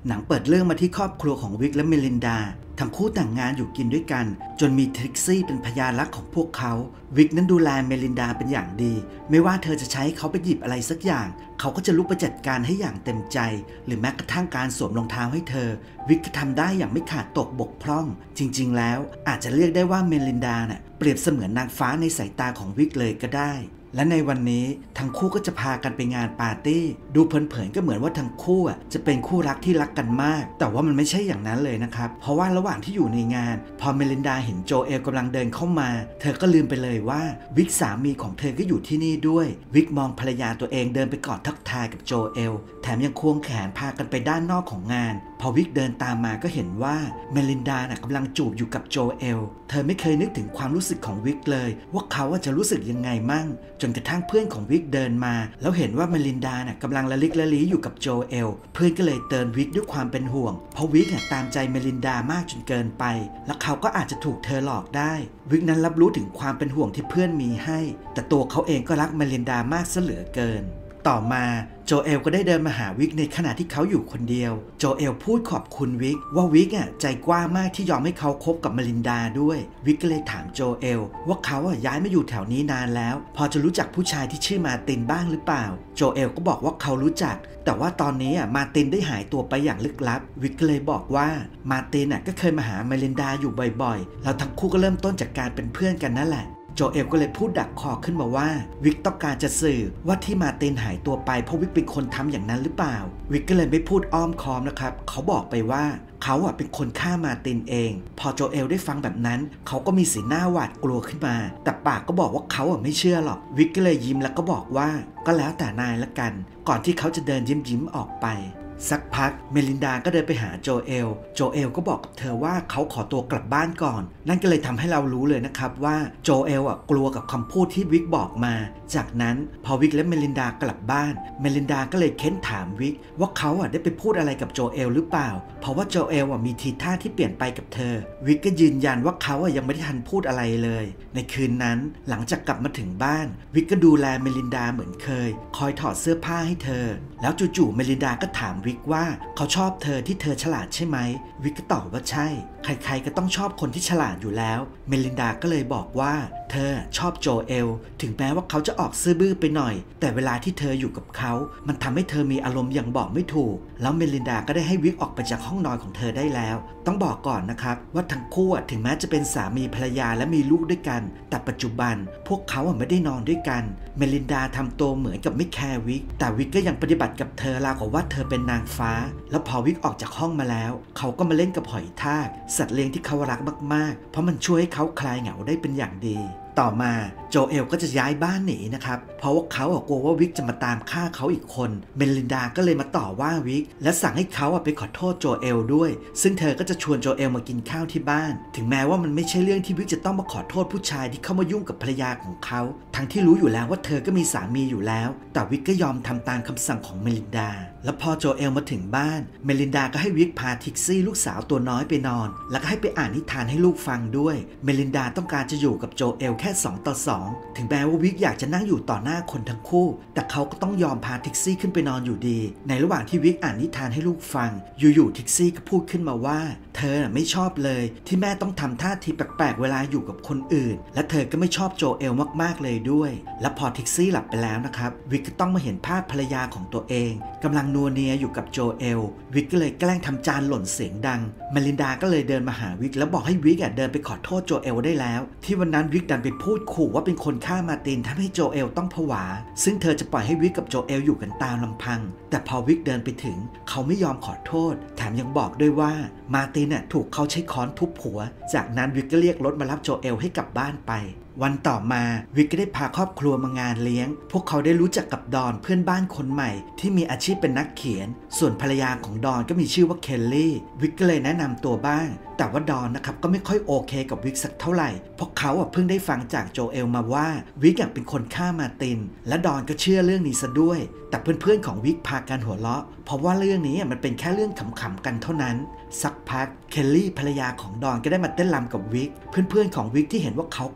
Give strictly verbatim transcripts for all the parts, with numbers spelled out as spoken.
หนังเปิดเรื่องมาที่ครอบครัวของวิกและเมลินดาทั้งคู่แต่งงานอยู่กินด้วยกันจนมีทริกซี่เป็นพยานรักของพวกเขาวิกนั้นดูแลเมลินดาเป็นอย่างดีไม่ว่าเธอจะใช้เขาไปหยิบอะไรสักอย่างเขาก็จะลุกไปจัดการให้อย่างเต็มใจหรือแม้กระทั่งการสวมรองเท้าให้เธอวิกก็ทำได้อย่างไม่ขาดตกบกพร่องจริงๆแล้วอาจจะเรียกได้ว่าเมลินดาเน่ะเปรียบเสมือนนางฟ้าในสายตาของวิกเลยก็ได้และในวันนี้ทั้งคู่ก็จะพากันไปงานปาร์ตี้ดูเผินๆก็เหมือนว่าทั้งคู่จะเป็นคู่รักที่รักกันมากแต่ว่ามันไม่ใช่อย่างนั้นเลยนะครับเพราะว่าระหว่างที่อยู่ในงานพอเมลินดาเห็นโจเอลกำลังเดินเข้ามาเธอก็ลืมไปเลยว่าวิกสามีของเธอก็อยู่ที่นี่ด้วยวิกมองภรรยาตัวเองเดินไปกอดทักทายกับโจเอลแถมยังควงแขนพากันไปด้านนอกของงานพอวิกเดินตามมาก็เห็นว่าเมลินดาน่ะกำลังจูบอยู่กับโจเอลเธอไม่เคยนึกถึงความรู้สึกของวิกเลยว่าเขาจะรู้สึกยังไงมั่งจนกระทั่งเพื่อนของวิกเดินมาแล้วเห็นว่าเมลินดาน่ะกำลังละลิกละลี้อยู่กับโจเอลเพื่อนก็เลยเตือนวิกด้วยความเป็นห่วงเพราะวิกตามใจเมลินดามากจนเกินไปและเขาก็อาจจะถูกเธอหลอกได้วิกนั้นรับรู้ถึงความเป็นห่วงที่เพื่อนมีให้แต่ตัวเขาเองก็รักเมลินดามากซะเหลือเกินต่อมาโจเอลก็ได้เดินมาหาวิกในขณะที่เขาอยู่คนเดียวโจเอลพูดขอบคุณวิกว่าวิกอ่ะใจกว้างมากที่ยอมให้เขาคบกับเมลินดาด้วยวิกก็เลยถามโจเอลว่าเขาอ่ะย้ายมาอยู่แถวนี้นานแล้วพอจะรู้จักผู้ชายที่ชื่อมาตินบ้างหรือเปล่าโจเอลก็บอกว่าเขารู้จักแต่ว่าตอนนี้อ่ะมาตินได้หายตัวไปอย่างลึกลับวิกก็เลยบอกว่ามาตินอ่ะก็เคยมาหาเมลินดาอยู่บ่อยๆแล้วทั้งคู่ก็เริ่มต้นจากการเป็นเพื่อนกันนั่นแหละโจเอลก็เลยพูดดักคอขึ้นมาว่าวิกต้องการจะสื่อว่าที่มาตินหายตัวไปเพราะวิกเป็นคนทำอย่างนั้นหรือเปล่าวิกก็เลยไม่พูดอ้อมค้อมนะครับเขาบอกไปว่าเขาอ่ะเป็นคนฆ่ามาตินเองพอโจเอลได้ฟังแบบนั้นเขาก็มีสีหน้าหวาดกลัวขึ้นมาแต่ปากก็บอกว่าเขาอ่ะไม่เชื่อหรอกวิกก็เลยยิ้มแล้วก็บอกว่าก็แล้วแต่นายละกันก่อนที่เขาจะเดินยิ้มยิ้มออกไปสักพักเมลินดาก็เดินไปหาโจเอลโจเอลก็บอกกับเธอว่าเขาขอตัวกลับบ้านก่อนนั่นก็เลยทำให้เรารู้เลยนะครับว่าโจเอลอ่ะกลัวกับคำพูดที่วิกบอกมาจากนั้นพอวิกและเมลินดากลับบ้านเมลินดาก็เลยเค้นถามวิกว่าเขาอ่ะได้ไปพูดอะไรกับโจเอลหรือเปล่าเพราะว่าโจเอลอ่ะมีทีท่าที่เปลี่ยนไปกับเธอวิกก็ยืนยันว่าเขาอ่ะยังไม่ได้ทันพูดอะไรเลยในคืนนั้นหลังจากกลับมาถึงบ้านวิกก็ดูแลเมลินดาเหมือนเคยคอยถอดเสื้อผ้าให้เธอแล้วจู่ๆเมลินดาก็ถามวิกว่าเขาชอบเธอที่เธอฉลาดใช่ไหมวิกก็ตอบว่าใช่ใครๆก็ต้องชอบคนที่ฉลาดอยู่แล้วเมลินดาก็เลยบอกว่าเธอชอบโจเอลถึงแม้ว่าเขาจะออกซื่อบื้อไปหน่อยแต่เวลาที่เธออยู่กับเขามันทำให้เธอมีอารมณ์อย่างบอกไม่ถูกแล้วเมลินดาก็ได้ให้วิกออกไปจากห้องนอนของเธอได้แล้วต้องบอกก่อนนะครับว่าทั้งคู่ถึงแม้จะเป็นสามีภรรยาและมีลูกด้วยกันแต่ปัจจุบันพวกเขาไม่ได้นอนด้วยกันเมลินดาทำตัวเหมือนกับไม่แคร์วิกแต่วิกก็ยังปฏิบัติกับเธอราวกับว่าเธอเป็นนางฟ้าแล้วพอวิกออกจากห้องมาแล้วเขาก็มาเล่นกับหอยทากสัตว์เลี้ยงที่เขารักมากๆเพราะมันช่วยให้เขาคลายเหงาได้เป็นอย่างดีต่อมาโจเอลก็จะย้ายบ้านหนีนะครับเพราะว่าเขากลัวว่าวิกจะมาตามฆ่าเขาอีกคนเมลินดาก็เลยมาต่อว่าวิกและสั่งให้เขาไปขอโทษโจเอลด้วยซึ่งเธอก็จะชวนโจเอลมากินข้าวที่บ้านถึงแม้ว่ามันไม่ใช่เรื่องที่วิกจะต้องมาขอโทษผู้ชายที่เข้ามายุ่งกับภรรยาของเขาทั้งที่รู้อยู่แล้วว่าเธอก็มีสามีอยู่แล้วแต่วิกก็ยอมทำตามคำสั่งของเมลินดาแล้วพอโจเอลมาถึงบ้านเมลินดาก็ให้วิกพาทิกซี่ลูกสาวตัวน้อยไปนอนแล้วก็ให้ไปอ่านนิทานให้ลูกฟังด้วยเมลินดาต้องการจะอยู่กับโจเอลแค่สองต่อสองถึงแม้ว่าวิกอยากจะนั่งอยู่ต่อหน้าคนทั้งคู่แต่เขาก็ต้องยอมพาทิกซี่ขึ้นไปนอนอยู่ดีในระหว่างที่วิกอ่านนิทานให้ลูกฟังอยู่ๆทิกซี่ก็พูดขึ้นมาว่าเธอไม่ชอบเลยที่แม่ต้องทำท่าทีแปลกๆเวลาอยู่กับคนอื่นและเธอก็ไม่ชอบโจเอลมากๆเลยด้วยและพอทิกซี่หลับไปแล้วนะครับวิกก็ต้องมาเห็นภาพภรรยาของตัวเองกำลังนัวเนียอยู่กับโจเอลวิกก็เลยแกล้งทำจานหล่นเสียงดังเมลินดาก็เลยเดินมาหาวิกแล้วบอกให้วิกเดินไปขอโทษโจเอลได้แล้วที่วันนั้นวิกดันไปพูดขู่ว่าเป็นคนฆ่ามาตินทำให้โจเอลต้องผวาซึ่งเธอจะปล่อยให้วิกกับโจเอลอยู่กันตามลำพังแต่พอวิกเดินไปถึงเขาไม่ยอมขอโทษแถมยังบอกด้วยว่ามาตินถูกเขาใช้ค้อนทุบหัวจากนั้นวิกก็เรียกรถมารับโจเอลให้กลับบ้านไปวันต่อมาวิกก็ได้พาครอบครัวมางานเลี้ยงพวกเขาได้รู้จักกับดอนเพื่อนบ้านคนใหม่ที่มีอาชีพเป็นนักเขียนส่วนภรรยาของดอนก็มีชื่อว่าเคลลี่วิกก็เลยแนะนำตัวบ้างแต่ว่าดอนนะครับก็ไม่ค่อยโอเคกับวิกสักเท่าไหร่เพราะเขาเพิ่งได้ฟังจากโจเอลมาว่าวิกเป็นคนฆ่ามาตินและดอนก็เชื่อเรื่องนี้ซะด้วยแต่เพื่อนๆของวิกพากันหัวเราะเพราะว่าเรื่องนี้มันเป็นแค่เรื่องขำๆกันเท่านั้นสักพักเคลลี่ภรรยาของดอนก็ได้มาเต้นรำกับวิกเพื่อนๆของวิกที่เห็นว่าเขากำลังมี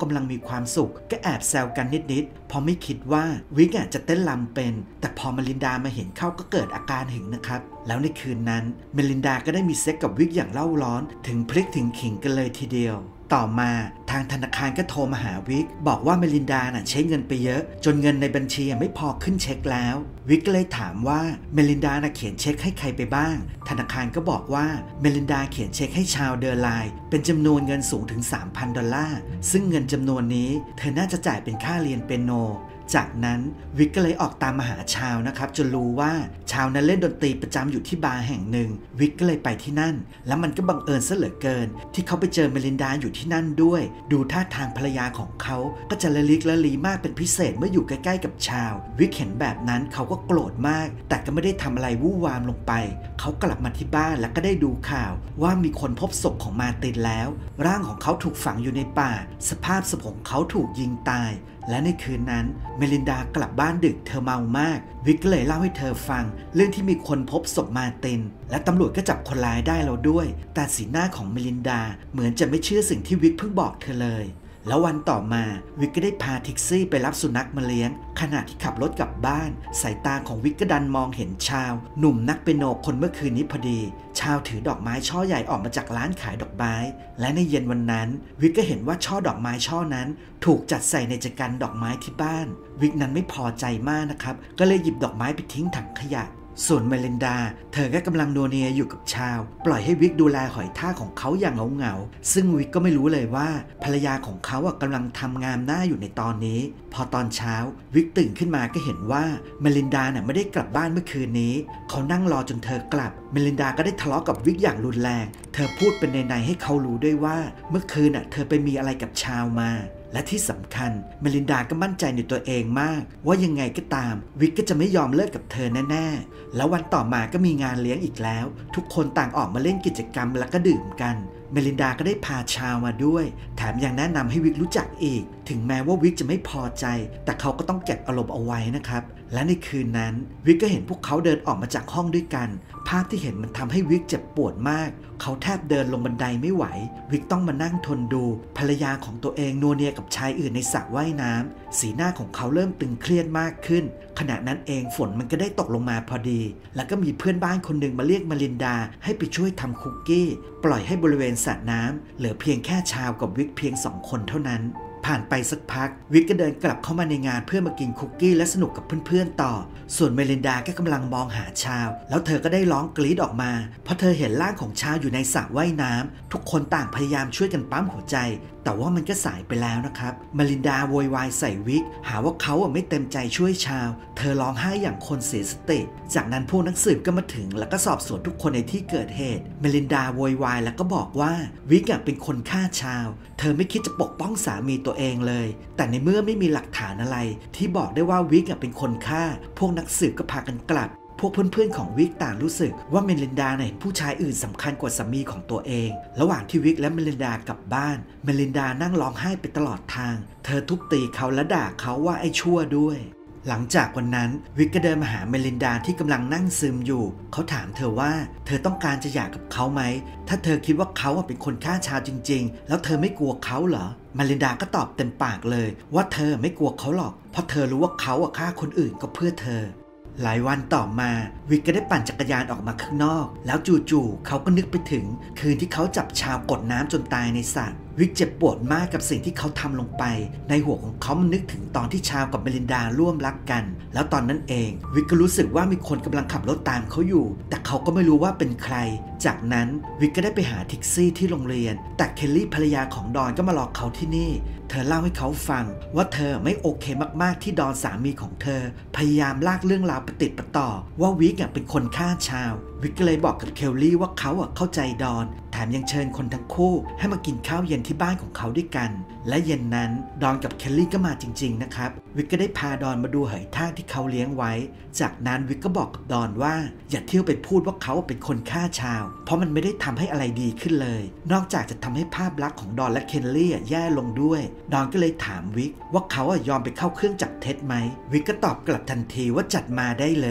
ความสุขก็แอบแซวกันนิดๆเพราะไม่คิดว่าวิกจะเต้นรำเป็นแต่พอเมลินดามาเห็นเข้าก็เกิดอาการหึงนะครับแล้วในคืนนั้นเมลินดาก็ได้มีเซ็กกับวิกอย่างเล่าร้อนถึงพลิกถึงขิงกันเลยทีเดียวต่อมาทางธนาคารก็โทรมาหาวิกบอกว่าเมลินดาน่ะใช้เงินไปเยอะจนเงินในบัญชีไม่พอขึ้นเช็คแล้ววิกก็เลยถามว่าเมลินดาน่ะเขียนเช็คให้ใครไปบ้างธนาคารก็บอกว่าเมลินดาเขียนเช็คให้ชาวเดอร์ไลน์เป็นจำนวนเงินสูงถึง สามพัน ดอลลาร์ซึ่งเงินจำนวนนี้เธอน่าจะจ่ายเป็นค่าเรียนเปียโนจากนั้นวิกก็เลยออกตามมาหาชาวนะครับจนรู้ว่าชาวนั้นเล่นดนตรีประจำอยู่ที่บาร์แห่งหนึ่งวิกก็เลยไปที่นั่นแล้วมันก็บังเอิญซะเหลือเกินที่เขาไปเจอเมลินดาอยู่ที่นั่นด้วยดูท่าทางภรรยาของเขาก็จะละลิกละลีมากเป็นพิเศษเมื่ออยู่ใกล้ๆกับชาววิกเห็นแบบนั้นเขาก็โกรธมากแต่ก็ไม่ได้ทำอะไรวู่วามลงไปเขากลับมาที่บ้านแล้วก็ได้ดูข่าวว่ามีคนพบศพของมาตินแล้วร่างของเขาถูกฝังอยู่ในป่าสภาพศพของเขาถูกยิงตายและในคืนนั้นเมลินดากลับบ้านดึกเธอเมามากวิกก็เลยเล่าให้เธอฟังเรื่องที่มีคนพบศพมาตินและตำรวจก็จับคนร้ายได้แล้วด้วยแต่สีหน้าของเมลินดาเหมือนจะไม่เชื่อสิ่งที่วิกเพิ่งบอกเธอเลยแล้ววันต่อมาวิกก็ได้พาแท็กซี่ไปรับสุนัขมาเลี้ยงขณะที่ขับรถกลับบ้านสายตาของวิกก็ดันมองเห็นชาวหนุ่มนักเปียโนคนเมื่อคืนนี้พอดีชาวถือดอกไม้ช่อใหญ่ออกมาจากร้านขายดอกไม้และในเย็นวันนั้นวิกก็เห็นว่าช่อดอกไม้ช่อนั้นถูกจัดใส่ในจักรดอกไม้ที่บ้านวิกนั้นไม่พอใจมากนะครับก็เลยหยิบดอกไม้ไปทิ้งถังขยะส่วนเมลินดาเธอก็กำลังนัวเนียอยู่กับชาวปล่อยให้วิกดูแลหอยทากของเขาอย่างเหงาๆซึ่งวิกก็ไม่รู้เลยว่าภรรยาของเขากำลังทำงามหน้าอยู่ในตอนนี้พอตอนเช้าวิกตื่นขึ้นมาก็เห็นว่าเมลินดาเนี่ยไม่ได้กลับบ้านเมื่อคืนนี้เขานั่งรอจนเธอกลับเมลินดาก็ได้ทะเลาะกับวิกอย่างรุนแรงเธอพูดเป็นในๆให้เขารู้ด้วยว่าเมื่อคืนเธอไปมีอะไรกับชาวมาและที่สำคัญเมลินดาก็มั่นใจในตัวเองมากว่ายังไงก็ตามวิกก็จะไม่ยอมเลิกกับเธอแน่ๆแล้ววันต่อมาก็มีงานเลี้ยงอีกแล้วทุกคนต่างออกมาเล่นกิจกรรมแล้วก็ดื่มกันเมลินดาก็ได้พาชาวมาด้วยแถมยังแนะนำให้วิกรู้จักอีกถึงแม้ว่าวิกจะไม่พอใจแต่เขาก็ต้องเก็บอารมณ์เอาไว้นะครับและในคืนนั้นวิกก็เห็นพวกเขาเดินออกมาจากห้องด้วยกันภาพที่เห็นมันทำให้วิกเจ็บปวดมากเขาแทบเดินลงบันไดไม่ไหววิกต้องมานั่งทนดูภรรยาของตัวเองนัวเนียกับชายอื่นในสระว่ายน้ำสีหน้าของเขาเริ่มตึงเครียดมากขึ้นขณะนั้นเองฝนมันก็ได้ตกลงมาพอดีแล้วก็มีเพื่อนบ้านคนหนึ่งมาเรียกเมลินดาให้ไปช่วยทำคุกกี้ปล่อยให้บริเวณสระน้ำเหลือเพียงแค่ชาวกับวิกเพียงสองคนเท่านั้นผ่านไปสักพักวิกก็เดินกลับเข้ามาในงานเพื่อมากินคุกกี้และสนุกกับเพื่อนๆต่อส่วนเมลินดาก็กำลังมองหาชาวแล้วเธอก็ได้ร้องกรี๊ดออกมาเพราะเธอเห็นร่างของชาวอยู่ในสระว่ายน้ำทุกคนต่างพยายามช่วยกันปั๊มหัวใจแต่ว่ามันก็สายไปแล้วนะครับเมลินดาโวยวายใส่วิกหาว่าเขาไม่เต็มใจช่วยชาวเธอร้องไห้อย่างคนเสียสติจากนั้นพวกนักสืบก็มาถึงแล้วก็สอบสวนทุกคนในที่เกิดเหตุเมลินดาโวยวายแล้วก็บอกว่าวิกเป็นคนฆ่าชาวเธอไม่คิดจะปกป้องสามีตัวเองเลยแต่ในเมื่อไม่มีหลักฐานอะไรที่บอกได้ว่าวิกเป็นคนฆ่าพวกนักสืบก็พากันกลับพวกเพื่อนๆของวิกต่างรู้สึกว่าเมลินดาเห็นผู้ชายอื่นสำคัญกว่าสามีของตัวเองระหว่างที่วิกและเมลินดากลับบ้านเมลินดานั่งร้องไห้ไปตลอดทางเธอทุบตีเขาและด่าเขาว่าไอ้ชั่วด้วยหลังจากวันนั้นวิกก็เดินมาหาเมลินดาที่กำลังนั่งซึมอยู่เขาถามเธอว่าเธอต้องการจะหย่ากับเขาไหมถ้าเธอคิดว่าเขาเป็นคนฆ่าชาวจริงๆแล้วเธอไม่กลัวเขาเหรอเมลินดาก็ตอบเต็มปากเลยว่าเธอไม่กลัวเขาหรอกเพราะเธอรู้ว่าเขาฆ่าคนอื่นก็เพื่อเธอหลายวันต่อมาวิกก็ได้ปั่นจักรยานออกมาข้างนอกแล้วจู่ๆเขาก็นึกไปถึงคืนที่เขาจับชาวกดน้ำจนตายในสระวิกเจ็บปวดมากกับสิ่งที่เขาทำลงไปในหัวของเขามันนึกถึงตอนที่ชาวกับเมลินดาร่วมรักกันแล้วตอนนั้นเองวิกก็รู้สึกว่ามีคนกำลังขับรถตามเขาอยู่แต่เขาก็ไม่รู้ว่าเป็นใครจากนั้นวิกก็ได้ไปหาแท็กซี่ที่โรงเรียนแต่เคลลี่ภรรยาของดอนก็มารอเขาที่นี่เธอเล่าให้เขาฟังว่าเธอไม่โอเคมากๆที่ดอนสามีของเธอพยายามลากเรื่องราวไปติดประต่อว่าวิกเป็นคนฆ่าชาววิกก็เลยบอกกับเคลลี่ว่าเขาเข้าใจดอนแถมยังเชิญคนทั้งคู่ให้มากินข้าวเย็นที่บ้านของเขาด้วยกันและเย็นนั้นดอนกับเคลลี่ก็มาจริงๆนะครับวิกก็ได้พาดอนมาดูหอยทากที่เขาเลี้ยงไว้จากนั้นวิกก็บอกกับดอนว่าอย่าเที่ยวไปพูดว่าเขาเป็นคนฆ่าชาวเพราะมันไม่ได้ทำให้อะไรดีขึ้นเลยนอกจากจะทำให้ภาพลักษณ์ของดอนและเคลลี่แย่ลงด้วยดอนก็เลยถามวิกว่าเขายอมไปเข้าเครื่องจับเท็จไหมวิกก็ตอบกลับทันทีว่าจัดมาได้เลย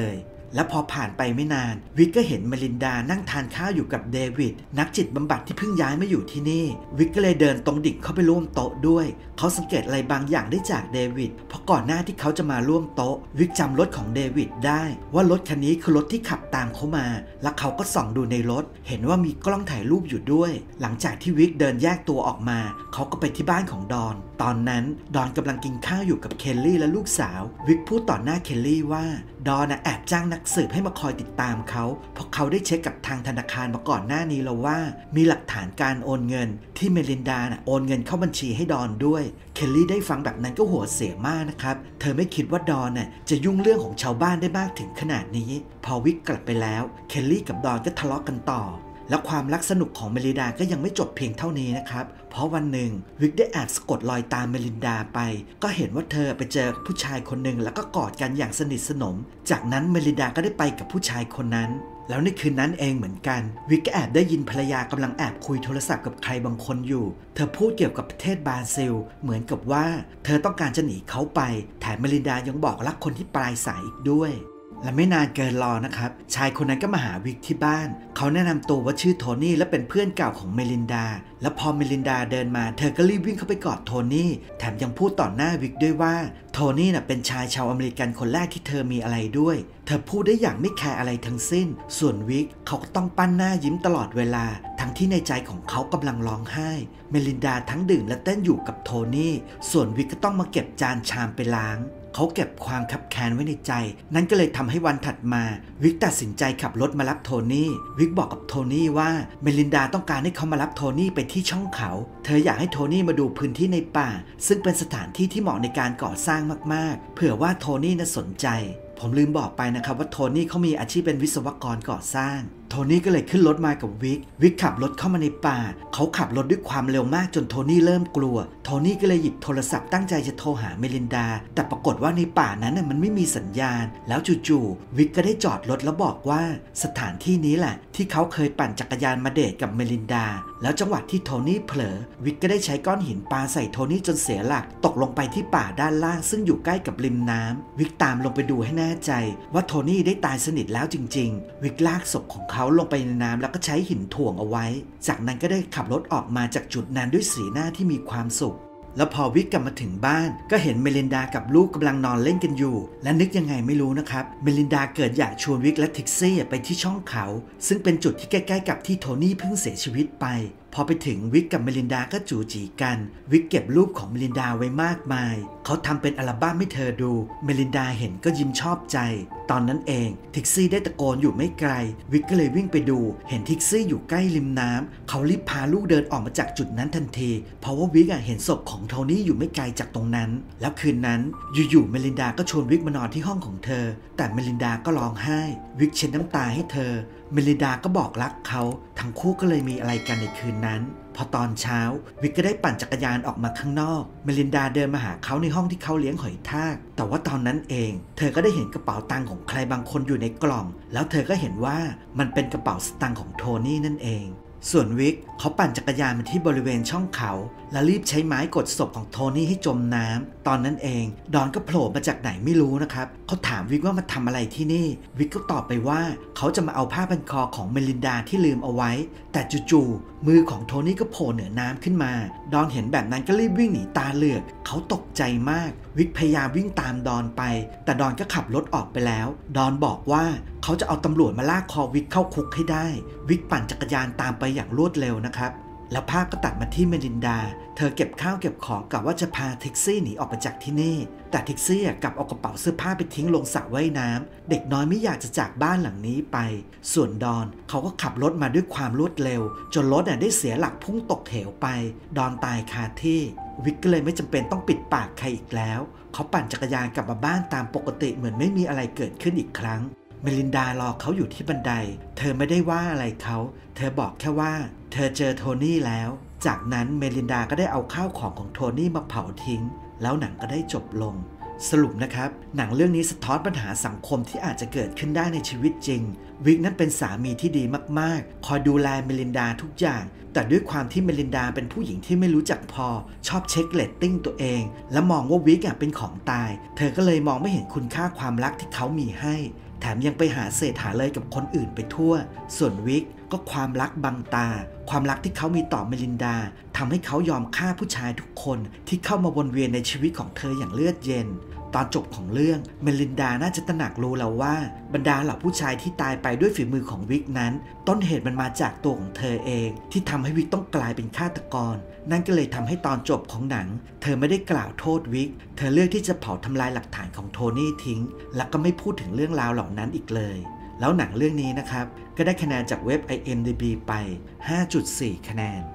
และพอผ่านไปไม่นานวิกก็เห็นเมลินดานั่งทานข้าวอยู่กับเดวิดนักจิตบำบัดที่เพิ่งย้ายมาอยู่ที่นี่วิกก็เลยเดินตรงดิ่งเข้าไปร่วมโต๊ะด้วยเขาสังเกตอะไรบางอย่างได้จากเดวิดเพราะก่อนหน้าที่เขาจะมาร่วมโต๊ะวิกจำรถของเดวิดได้ว่ารถคันนี้คือรถที่ขับตามเขามาและเขาก็ส่องดูในรถเห็นว่ามีกล้องถ่ายรูปอยู่ด้วยหลังจากที่วิกเดินแยกตัวออกมาเขาก็ไปที่บ้านของดอนตอนนั้นดอนกำลังกินข้าวอยู่กับเคลลี่และลูกสาววิกพูดต่อหน้าเคลลี่ว่าดอนแอบจ้างนักสืบให้มาคอยติดตามเขาเพราะเขาได้เช็คกับทางธนาคารมาก่อนหน้านี้แล้วว่ามีหลักฐานการโอนเงินที่เมลินดาโอนเงินเข้าบัญชีให้ดอนด้วยเคลลี่ได้ฟังแบบนั้นก็หัวเสียมากนะครับเธอไม่คิดว่าดอนจะยุ่งเรื่องของชาวบ้านได้มากถึงขนาดนี้พอวิกกลับไปแล้วเคลลี่กับดอนก็ทะเลาะกันต่อและความรักสนุกของเมลินดาก็ยังไม่จบเพียงเท่านี้นะครับเพราะวันหนึ่งวิกได้แอบสะกดรอยตามเมลินดาไปก็เห็นว่าเธอไปเจอผู้ชายคนหนึ่งแล้วก็กอดกันอย่างสนิทสนมจากนั้นเมลินดาก็ได้ไปกับผู้ชายคนนั้นแล้วในคืนนั้นเองเหมือนกันวิกก็แอบได้ยินภรรยากำลังแอบคุยโทรศัพท์กับใครบางคนอยู่เธอพูดเกี่ยวกับประเทศบราซิลเหมือนกับว่าเธอต้องการจะหนีเขาไปแถมเมลินดายังบอกรักคนที่ปลายสายอีกด้วยและไม่นานเกินรอนะครับชายคนนั้นก็มาหาวิกที่บ้านเขาแนะนำตัวว่าชื่อโทนี่และเป็นเพื่อนเก่าของเมลินดาและพอเมลินดาเดินมาเธอก็รีบวิ่งเข้าไปกอดโทนี่แถมยังพูดต่อหน้าวิกด้วยว่าโทนี่น่ะเป็นชายชาวอเมริกันคนแรกที่เธอมีอะไรด้วยเธอพูดได้อย่างไม่แคร์อะไรทั้งสิ้นส่วนวิกเขาก็ต้องปั้นหน้ายิ้มตลอดเวลาทั้งที่ในใจของเขากำลังร้องไห้เมลินดาทั้งดื่มและเต้นอยู่กับโทนี่ส่วนวิกก็ต้องมาเก็บจานชามไปล้างเขาเก็บความคับแค้นไว้ในใจนั่นก็เลยทำให้วันถัดมาวิกตัดสินใจขับรถมารับโทนี่วิกบอกกับโทนี่ว่าเมลินดาต้องการให้เขามารับโทนี่ไปที่ช่องเขาเธออยากให้โทนี่มาดูพื้นที่ในป่าซึ่งเป็นสถานที่ที่เหมาะในการก่อสร้างมากๆเผื่อว่าโทนี่น่าสนใจผมลืมบอกไปนะครับว่าโทนี่เขามีอาชีพเป็นวิศวกรก่อสร้างโทนี่ก็เลยขึ้นรถมากับวิกวิกขับรถเข้ามาในป่าเขาขับรถด้วยความเร็วมากจนโทนี่เริ่มกลัวโทนี่ก็เลยหยิบโทรศัพท์ตั้งใจจะโทรหาเมลินดาแต่ปรากฏว่าในป่านั้นมันไม่มีสัญญาณแล้วจู่ๆวิกก็ได้จอดรถแล้วบอกว่าสถานที่นี้แหละที่เขาเคยปั่นจักรยานมาเดทกับเมลินดาแล้วจังหวะที่โทนี่เผลอวิกก็ได้ใช้ก้อนหินปาใส่โทนี่จนเสียหลักตกลงไปที่ป่าด้านล่างซึ่งอยู่ใกล้กับริมน้ำวิกตามลงไปดูให้แน่ใจว่าโทนี่ได้ตายสนิทแล้วจริงๆวิกลากศพของเขาลงไปในน้ำแล้วก็ใช้หินถ่วงเอาไว้จากนั้นก็ได้ขับรถออกมาจากจุดนั้นด้วยสีหน้าที่มีความสุขแล้วพอวิกกลับมาถึงบ้านก็เห็นเมลินดากับลูกกำลังนอนเล่นกันอยู่และนึกยังไงไม่รู้นะครับเมลินดาเกิดอยากชวนวิกและทิกซี่ไปที่ช่องเขาซึ่งเป็นจุดที่ใกล้ๆกับที่โทนี่เพิ่งเสียชีวิตไปพอไปถึงวิกกับเมลินดาก็จูจีกันวิกเก็บรูปของเมลินดาไว้มากมายเขาทำเป็นอัลบั้มให้เธอดูเมลินดาเห็นก็ยิ้มชอบใจตอนนั้นเองทิกซี่ได้ตะโกนอยู่ไม่ไกลวิกก็เลยวิ่งไปดูเห็นทิกซี่อยู่ใกล้ริมน้ำเขารีบพาลูกเดินออกมาจากจุดนั้นทันทีเพราะว่าวิกเห็นศพของโทนี่อยู่ไม่ไกลจากตรงนั้นแล้วคืนนั้นอยู่ๆเมลินดาก็ชวนวิกมานอนที่ห้องของเธอแต่เมลินดาก็ร้องไห้วิกเช็ดน้ำตาให้เธอเมลินดาก็บอกรักเขาทั้งคู่ก็เลยมีอะไรกันในคืนนั้นพอตอนเช้าวิกก็ได้ปั่นจักรยานออกมาข้างนอกเมลินดาเดินมาหาเขาในห้องที่เขาเลี้ยงหอยทากแต่ว่าตอนนั้นเองเธอก็ได้เห็นกระเป๋าตังค์ของใครบางคนอยู่ในกล่องแล้วเธอก็เห็นว่ามันเป็นกระเป๋าสตางค์ของโทนี่นั่นเองส่วนวิกเขาปั่นจักรยานมาที่บริเวณช่องเขาและรีบใช้ไม้กดศพของโทนี่ให้จมน้ำตอนนั้นเองดอนก็โผล่มาจากไหนไม่รู้นะครับเขาถามวิกว่ามาทำอะไรที่นี่วิกก็ตอบไปว่าเขาจะมาเอาผ้าพันคอของเมลินดาที่ลืมเอาไว้แต่จู่ๆมือของโทนี่ก็โผล่เหนือน้ำขึ้นมาดอนเห็นแบบนั้นก็รีบวิ่งหนีตาเหลือกเขาตกใจมากวิกพยายามวิ่งตามดอนไปแต่ดอนก็ขับรถออกไปแล้วดอนบอกว่าเขาจะเอาตำรวจมาลากคอวิกเข้าคุกให้ได้วิกปั่นจักรยานตามไปอย่างรวดเร็วนะครับแล้วภาพก็ตัดมาที่เมลินดาเธอเก็บข้าวเก็บของกะว่าจะพาทิกซี่หนีออกไปจากที่นี่แต่ทิกซี่กลับเอากระเป๋าเสื้อผ้าไปทิ้งลงสระว่ายน้ำเด็กน้อยไม่อยากจะจากบ้านหลังนี้ไปส่วนดอนเขาก็ขับรถมาด้วยความรวดเร็วจนรถได้เสียหลักพุ่งตกเหวไปดอนตายคาที่วิกก็เลยไม่จำเป็นต้องปิดปากใครอีกแล้วเขาปั่นจักรยานกลับมาบ้านตามปกติเหมือนไม่มีอะไรเกิดขึ้นอีกครั้งเมลินดารอเขาอยู่ที่บันไดเธอไม่ได้ว่าอะไรเขาเธอบอกแค่ว่าเธอเจอโทนี่แล้วจากนั้นเมลินดาก็ได้เอาข้าวของของโทนี่มาเผาทิ้งแล้วหนังก็ได้จบลงสรุปนะครับหนังเรื่องนี้สะท้อนปัญหาสังคมที่อาจจะเกิดขึ้นได้ในชีวิตจริงวิกนั้นเป็นสามีที่ดีมากๆคอยดูแลเมลินดาทุกอย่างแต่ด้วยความที่เมลินดาเป็นผู้หญิงที่ไม่รู้จักพอชอบเช็คเรตติ้งตัวเองและมองว่าวิกเป็นของตายเธอก็เลยมองไม่เห็นคุณค่าความรักที่เขามีให้แถมยังไปหาเศษหาเลยกับคนอื่นไปทั่วส่วนวิกก็ความรักบังตาความรักที่เขามีต่อเมลินดาทำให้เขายอมฆ่าผู้ชายทุกคนที่เข้ามาวนเวียนในชีวิตของเธออย่างเลือดเย็นตอนจบของเรื่องเมลินดาน่าจะตระหนักรู้แล้วว่าบรรดาเหล่าผู้ชายที่ตายไปด้วยฝีมือของวิกนั้นต้นเหตุมันมาจากตัวของเธอเองที่ทำให้วิกต้องกลายเป็นฆาตกรนั่นก็เลยทำให้ตอนจบของหนังเธอไม่ได้กล่าวโทษวิกเธอเลือกที่จะเผาทำลายหลักฐานของโทนี่ทิ้งและก็ไม่พูดถึงเรื่องราวเหล่านั้นอีกเลยแล้วหนังเรื่องนี้นะครับก็ได้คะแนนจากเว็บ ไอ เอ็ม ดี บี ไป ห้าจุดสี่ คะแนน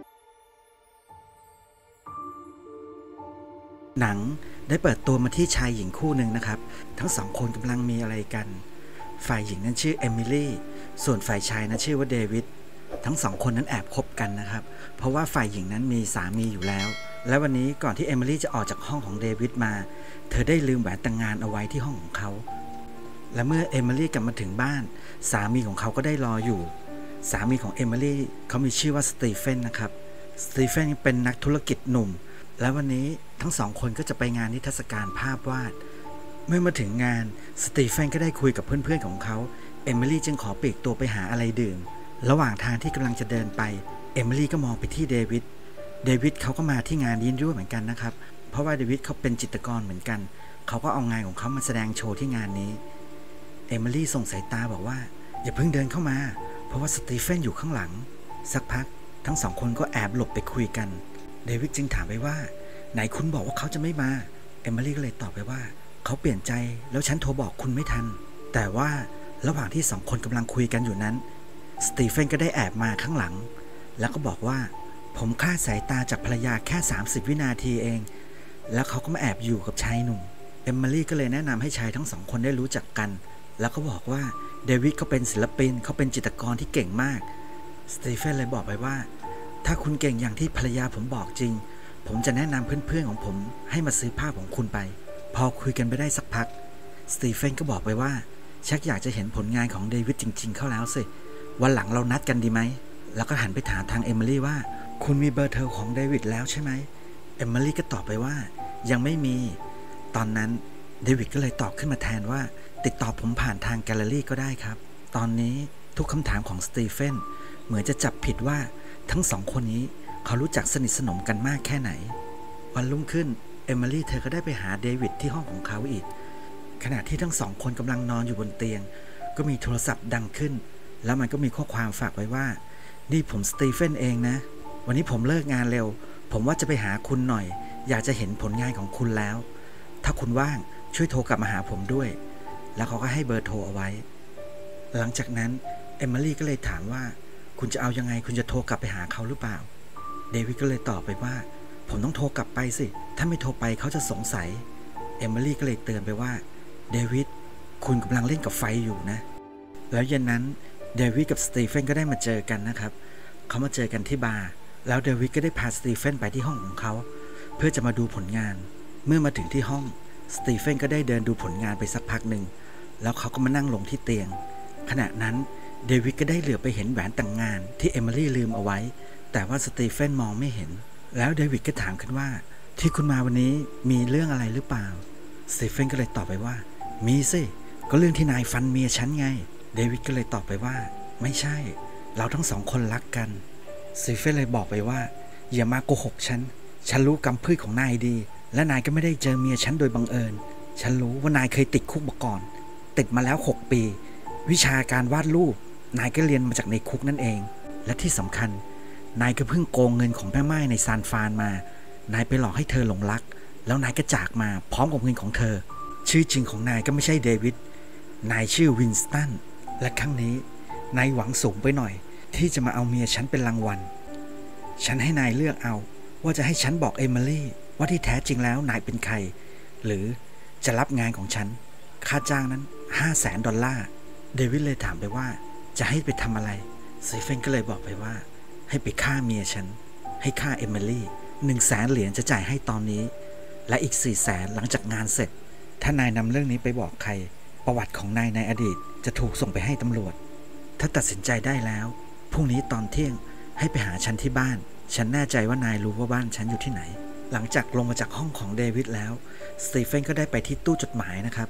หนังได้เปิดตัวมาที่ชายหญิงคู่หนึ่งนะครับทั้งสองคนกำลังมีอะไรกันฝ่ายหญิงนั้นชื่อเอมิลี่ส่วนฝ่ายชายนั้นชื่อว่าเดวิดทั้งสองคนนั้นแอบคบกันนะครับเพราะว่าฝ่ายหญิงนั้นมีสามีอยู่แล้วและวันนี้ก่อนที่เอมิลี่จะออกจากห้องของเดวิดมาเธอได้ลืมแหวนแต่งงานเอาไว้ที่ห้องของเขาและเมื่อเอมิลี่กลับมาถึงบ้านสามีของเขาก็ได้รออยู่สามีของเอมิลี่เขามีชื่อว่าสตีเฟนนะครับสตีเฟนเป็นนักธุรกิจหนุ่มและวันนี้ทั้งสองคนก็จะไปงานนิทรรศการภาพวาดเมื่อมาถึงงานสตีเฟนก็ได้คุยกับเพื่อนๆของเขาเอมิลี่จึงขอปลีกตัวไปหาอะไรดื่มระหว่างทางที่กำลังจะเดินไปเอมิลี่ก็มองไปที่เดวิดเดวิดเขาก็มาที่งานนี้ด้วยเหมือนกันนะครับเพราะว่าเดวิดเขาเป็นจิตรกรเหมือนกันเขาก็เอางานของเขามาแสดงโชว์ที่งานนี้เอมิลี่ส่งสายตาบอกว่าอย่าเพิ่งเดินเข้ามาเพราะว่าสตีเฟนอยู่ข้างหลังสักพักทั้งสองคนก็แอบหลบไปคุยกันเดวิดจึงถามไปว่าไหนคุณบอกว่าเขาจะไม่มาเอมิลี่ก็เลยตอบไปว่าเขาเปลี่ยนใจแล้วฉันโทรบอกคุณไม่ทันแต่ว่าระหว่างที่สองคนกำลังคุยกันอยู่นั้นสตีเฟนก็ได้แอบมาข้างหลังแล้วก็บอกว่าผมคลาดสายตาจากภรรยาแค่สามสิบวินาทีเองแล้วเขาก็มาแอบอยู่กับชายหนุ่มเอมิลี่ก็เลยแนะนำให้ชายทั้งสองคนได้รู้จักกันแล้วก็บอกว่าเดวิดเขาเป็นศิลปินเขาเป็นจิตรกรที่เก่งมากสตีเฟนเลยบอกไปว่าถ้าคุณเก่งอย่างที่ภรรยาผมบอกจริงผมจะแนะนำเพื่อนๆของผมให้มาซื้อภาพของคุณไปพอคุยกันไปได้สักพักสตีเฟนก็บอกไปว่าชักอยากจะเห็นผลงานของเดวิดจริงๆเข้าแล้วสิวันหลังเรานัดกันดีไหมแล้วก็หันไปถามทางเอมิลี่ว่าคุณมีเบอร์โทรของเดวิดแล้วใช่ไหมเอมิลี่ก็ตอบไปว่ายังไม่มีตอนนั้นเดวิดก็เลยตอบขึ้นมาแทนว่าติดต่อผมผ่านทางแกลเลอรี่ก็ได้ครับตอนนี้ทุกคำถามของสตีเฟนเหมือนจะจับผิดว่าทั้งสองคนนี้เขารู้จักสนิทสนมกันมากแค่ไหนวันรุ่งขึ้นเอมิลี่เธอก็ได้ไปหาเดวิดที่ห้องของเขาอีกขณะที่ทั้งสองคนกำลังนอนอยู่บนเตียงก็มีโทรศัพท์ดังขึ้นแล้วมันก็มีข้อความฝากไว้ว่านี่ผมสตีเฟนเองนะวันนี้ผมเลิกงานเร็วผมว่าจะไปหาคุณหน่อยอยากจะเห็นผลงานของคุณแล้วถ้าคุณว่างช่วยโทรกลับมาหาผมด้วยแล้วเขาก็ให้เบอร์โทรเอาไว้หลังจากนั้นเอมิลี่ก็เลยถามว่าคุณจะเอายังไงคุณจะโทรกลับไปหาเขาหรือเปล่าเดวิดก็เลยตอบไปว่าผมต้องโทรกลับไปสิถ้าไม่โทรไปเขาจะสงสัยเอมิลี่ก็เลยเตือนไปว่าเดวิดคุณกำลังเล่นกับไฟอยู่นะแล้วเย็นนั้นเดวิดกับสตีเฟนก็ได้มาเจอกันนะครับเขามาเจอกันที่บาร์แล้วเดวิดก็ได้พาสตีเฟนไปที่ห้องของเขาเพื่อจะมาดูผลงานเมื่อมาถึงที่ห้องสตีเฟนก็ได้เดินดูผลงานไปสักพักหนึ่งแล้วเขาก็มานั่งลงที่เตียงขณะนั้นเดวิดก็ได้เหลือบไปเห็นแหวนแต่งงานที่เอมิลี่ลืมเอาไว้แต่ว่าสตีเฟนมองไม่เห็นแล้วเดวิดก็ถามขึ้นว่าที่คุณมาวันนี้มีเรื่องอะไรหรือเปล่าสตีเฟนก็เลยตอบไปว่ามีสิก็เรื่องที่นายฟันเมียฉันไงเดวิดก็เลยตอบไปว่าไม่ใช่เราทั้งสองคนรักกันสตีเฟนเลยบอกไปว่าอย่ามาโกหกฉันฉันรู้กำพืชของนายดีและนายก็ไม่ได้เจอเมียฉันโดยบังเอิญฉันรู้ว่านายเคยติดคุกมาก่อนติดมาแล้วหกปีวิชาการวาดรูปนายก็เรียนมาจากในคุกนั่นเองและที่สำคัญนายก็เพิ่งโกงเงินของแม่ไม้ในซานฟรานมานายไปหลอกให้เธอหลงรักแล้วนายก็จากมาพร้อมกับเงินของเธอชื่อจริงของนายก็ไม่ใช่เดวิดนายชื่อวินสตันและครั้งนี้นายหวังสูงไปหน่อยที่จะมาเอาเมียฉันเป็นรางวัลฉันให้นายเลือกเอาว่าจะให้ฉันบอกเอมิลี่ว่าที่แท้จริงแล้วนายเป็นใครหรือจะรับงานของฉันค่าจ้างนั้นห้าแสนดอลลาร์เดวิดเลยถามไปว่าจะให้ไปทำอะไรสตีเฟนก็เลยบอกไปว่าให้ไปฆ่าเมียฉันให้ฆ่าเอมิลี่หนึ่งแสนเหรียญจะจ่ายให้ตอนนี้และอีกสี่แสนหลังจากงานเสร็จถ้านายนำเรื่องนี้ไปบอกใครประวัติของนายในอดีตจะถูกส่งไปให้ตำรวจถ้าตัดสินใจได้แล้วพรุ่งนี้ตอนเที่ยงให้ไปหาฉันที่บ้านฉันแน่ใจว่านายรู้ว่าบ้านฉันอยู่ที่ไหนหลังจากลงมาจากห้องของเดวิดแล้วสตีเฟนก็ได้ไปที่ตู้จดหมายนะครับ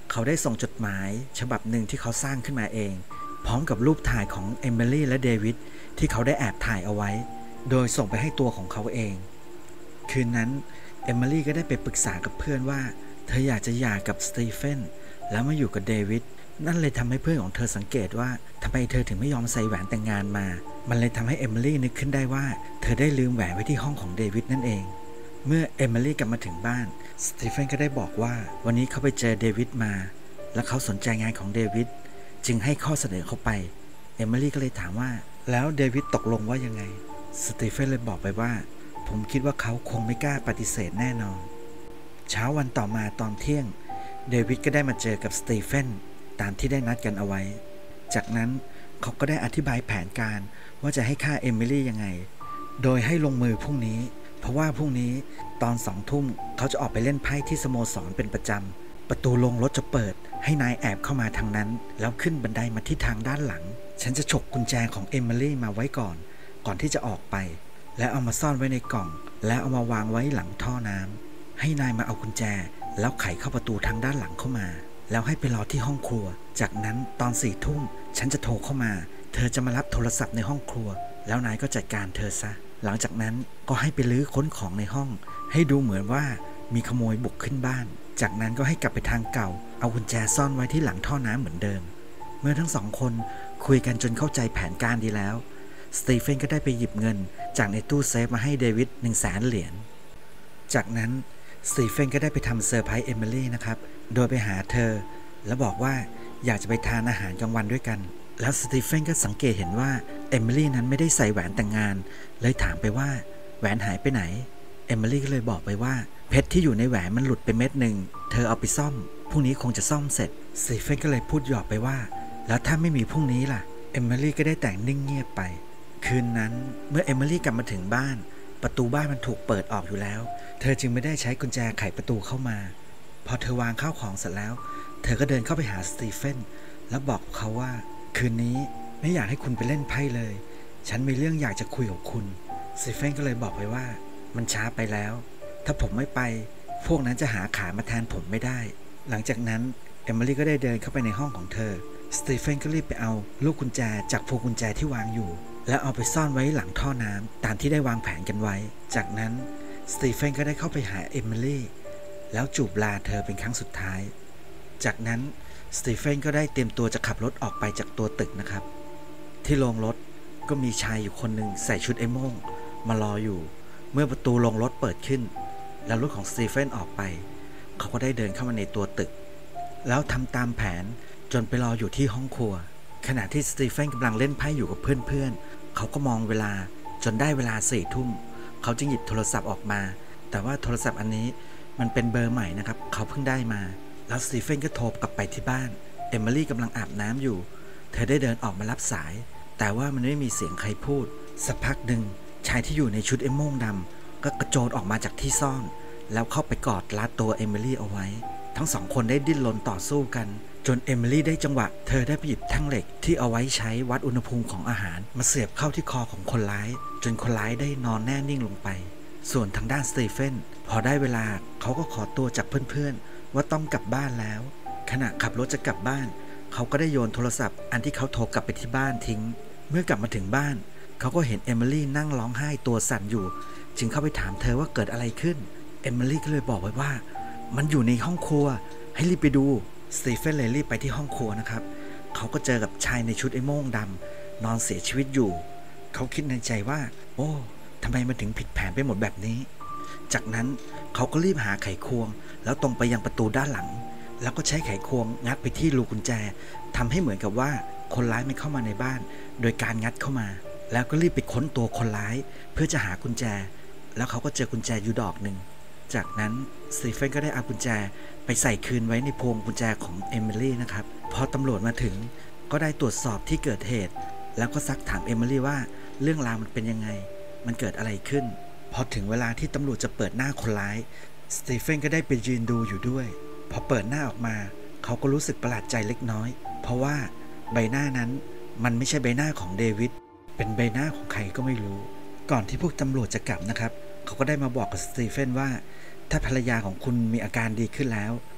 เขาได้ส่งจดหมายฉบับหนึ่งที่เขาสร้างขึ้นมาเองพร้อมกับรูปถ่ายของเอมิลี่และเดวิดที่เขาได้แอบถ่ายเอาไว้โดยส่งไปให้ตัวของเขาเองคืนนั้นเอมิลี่ก็ได้ไปปรึกษากับเพื่อนว่าเธออยากจะหย่ากับสตีเฟนแล้วมาอยู่กับเดวิดนั่นเลยทำให้เพื่อนของเธอสังเกตว่าทำไมเธอถึงไม่ยอมใส่แหวนแต่งงานมามันเลยทำให้เอมิลี่นึกขึ้นได้ว่าเธอได้ลืมแหวนไว้ที่ห้องของเดวิดนั่นเองเมื่อเอมิลี่กลับมาถึงบ้านสตีเฟนก็ได้บอกว่าวันนี้เขาไปเจอเดวิดมาและเขาสนใจงานของเดวิดจึงให้ข้อเสนอเขาไปเอมิลี่ก็เลยถามว่าแล้วเดวิดตกลงว่ายังไงสตีเฟนเลยบอกไปว่าผมคิดว่าเขาคงไม่กล้าปฏิเสธแน่นอนเช้าวันต่อมาตอนเที่ยงเดวิดก็ได้มาเจอกับสตีเฟนตามที่ได้นัดกันเอาไว้จากนั้นเขาก็ได้อธิบายแผนการว่าจะให้ฆ่าเอมิลี่ยังไงโดยให้ลงมือพรุ่งนี้เพราะว่าพรุ่งนี้ตอนสองทุ่มเขาจะออกไปเล่นไพ่ที่สโมสรเป็นประจำประตูลงรถจะเปิดให้นายแอบเข้ามาทางนั้นแล้วขึ้นบันไดมาที่ทางด้านหลังฉันจะฉกกุญแจของเอมิลี่มาไว้ก่อนก่อนที่จะออกไปแล้วเอามาซ่อนไว้ในกล่องแล้วเอามาวางไว้หลังท่อน้ำให้นายมาเอากุญแจแล้วไขเข้าประตูทางด้านหลังเข้ามาแล้วให้ไปรอที่ห้องครัวจากนั้นตอนสี่ทุ่มฉันจะโทรเข้ามาเธอจะมารับโทรศัพท์ในห้องครัวแล้วนายก็จัดการเธอซะหลังจากนั้นก็ให้ไปลื้อค้นของในห้องให้ดูเหมือนว่ามีขโมยบุกขึ้นบ้านจากนั้นก็ให้กลับไปทางเก่าเอากุญแจซ่อนไว้ที่หลังท่อน้ำเหมือนเดิมเมื่อทั้งสองคนคุยกันจนเข้าใจแผนการดีแล้วสตีเฟนก็ได้ไปหยิบเงินจากในตู้เซฟมาให้เดวิดหนึ่งแสนเหรียญจากนั้นสตีเฟนก็ได้ไปทำเซอร์ไพรส์เอมิลี่นะครับโดยไปหาเธอแล้วบอกว่าอยากจะไปทานอาหารกลางวันด้วยกันแล้วสตีเฟนก็สังเกตเห็นว่าเอมิลี่นั้นไม่ได้ใส่แหวนแต่งงานเลยถามไปว่าแหวนหายไปไหนเอมิลี่ก็เลยบอกไปว่าเพชรที่อยู่ในแหวนมันหลุดไปเม็ดหนึ่งเธอเอาไปซ่อมพรุ่งนี้คงจะซ่อมเสร็จสตีเฟนก็เลยพูดหยอกไปว่าแล้วถ้าไม่มีพรุ่งนี้ล่ะเอมิลี่ก็ได้แต่งนิ่งเงียบไปคืนนั้นเมื่อเอมิลี่กลับมาถึงบ้านประตูบ้านมันถูกเปิดออกอยู่แล้วเธอจึงไม่ได้ใช้กุญแจไขประตูเข้ามาพอเธอวางข้าวของเสร็จแล้วเธอก็เดินเข้าไปหาสตีเฟนแล้วบอกเขาว่าคืนนี้ไม่อยากให้คุณไปเล่นไพ่เลยฉันมีเรื่องอยากจะคุยกับคุณสตีเฟนก็เลยบอกไปว่ามันช้าไปแล้วถ้าผมไม่ไปพวกนั้นจะหาขามาแทนผมไม่ได้หลังจากนั้นเอมิลี่ก็ได้เดินเข้าไปในห้องของเธอสตีเฟนก็รีบไปเอาลูกกุญแจจากพวงกุญแจที่วางอยู่แล้วเอาไปซ่อนไว้หลังท่อน้ำตามที่ได้วางแผนกันไว้จากนั้นสตีเฟนก็ได้เข้าไปหาเอมิลี่แล้วจูบลาเธอเป็นครั้งสุดท้ายจากนั้นสตีเฟนก็ได้เตรียมตัวจะขับรถออกไปจากตัวตึกนะครับที่โรงรถก็มีชายอยู่คนหนึ่งใส่ชุดไอ้โม่งมารออยู่เมื่อประตูโรงรถเปิดขึ้นแล้วรถของสตีเฟนออกไปเขาก็ได้เดินเข้ามาในตัวตึกแล้วทำตามแผนจนไปรออยู่ที่ห้องครัวขณะที่สตีเฟนกำลังเล่นไพ่อยู่กับเพื่อนๆเขาก็มองเวลาจนได้เวลาสี่ทุ่มเขาจึงหยิบโทรศัพท์ออกมาแต่ว่าโทรศัพท์อันนี้มันเป็นเบอร์ใหม่นะครับเขาเพิ่งได้มาแล้วสตีเฟนก็โทรกลับไปที่บ้านเอมิลี่กำลังอาบน้ำอยู่เธอได้เดินออกมารับสายแต่ว่ามันไม่มีเสียงใครพูดสักพักหนึ่งชายที่อยู่ในชุดไอ้โม่งดำก็กระโจนออกมาจากที่ซ่อนแล้วเข้าไปกอดรัดตัวเอมิลี่เอาไว้ทั้งสองคนได้ดิ้นรนต่อสู้กันจนเอมิลี่ได้จังหวะเธอได้ไปหยิบแท่งเหล็กที่เอาไว้ใช้วัดอุณหภูมิของอาหารมาเสียบเข้าที่คอของคนร้ายจนคนร้ายได้นอนแน่นิ่งลงไปส่วนทางด้านสตีเฟนพอได้เวลาเขาก็ขอตัวจากเพื่อนๆว่าต้องกลับบ้านแล้วขณะขับรถจะกลับบ้านเขาก็ได้โยนโทรศัพท์อันที่เขาโทรกลับไปที่บ้านทิ้งเมื่อกลับมาถึงบ้านเขาก็เห็นเอมิลี่นั่งร้องไห้ตัวสั่นอยู่จึงเข้าไปถามเธอว่าเกิดอะไรขึ้นเอมิลี่ก็เลยบอกไว้ว่ามันอยู่ในห้องครัวให้รีบไปดูสตีเฟนเลยรีบไปที่ห้องครัวนะครับเขาก็เจอกับชายในชุดไอ้โม่งดำนอนเสียชีวิตอยู่เขาคิดในใจว่าโอ้ทำไมมันถึงผิดแผนไปหมดแบบนี้จากนั้นเขาก็รีบหาไขควงแล้วตรงไปยังประตูด้านหลังแล้วก็ใช้ไขควงงัดไปที่รูกุญแจทำให้เหมือนกับว่าคนร้ายไม่เข้ามาในบ้านโดยการงัดเข้ามาแล้วก็รีบไปค้นตัวคนร้ายเพื่อจะหากุญแจแล้วเขาก็เจอกุญแจอยู่ดอกหนึ่งจากนั้นสตีเฟนก็ได้เอากุญแจไปใส่คืนไว้ในพวงกุญแจของเอมิลี่นะครับพอตำรวจมาถึงก็ได้ตรวจสอบที่เกิดเหตุแล้วก็ซักถามเอมิลี่ว่าเรื่องราวมันเป็นยังไงมันเกิดอะไรขึ้นพอถึงเวลาที่ตำรวจจะเปิดหน้าคนร้ายสตีเฟนก็ได้ไปยืนดูอยู่ด้วยพอเปิดหน้าออกมาเขาก็รู้สึกประหลาดใจเล็กน้อยเพราะว่าใบหน้านั้นมันไม่ใช่ใบหน้าของเดวิดเป็นใบหน้าของใครก็ไม่รู้ก่อนที่พวกตำรวจจะกลับนะครับเขาก็ได้มาบอกกับสตีเฟนว่าถ้าภรรยาของคุณมีอาการดีขึ้นแล้ว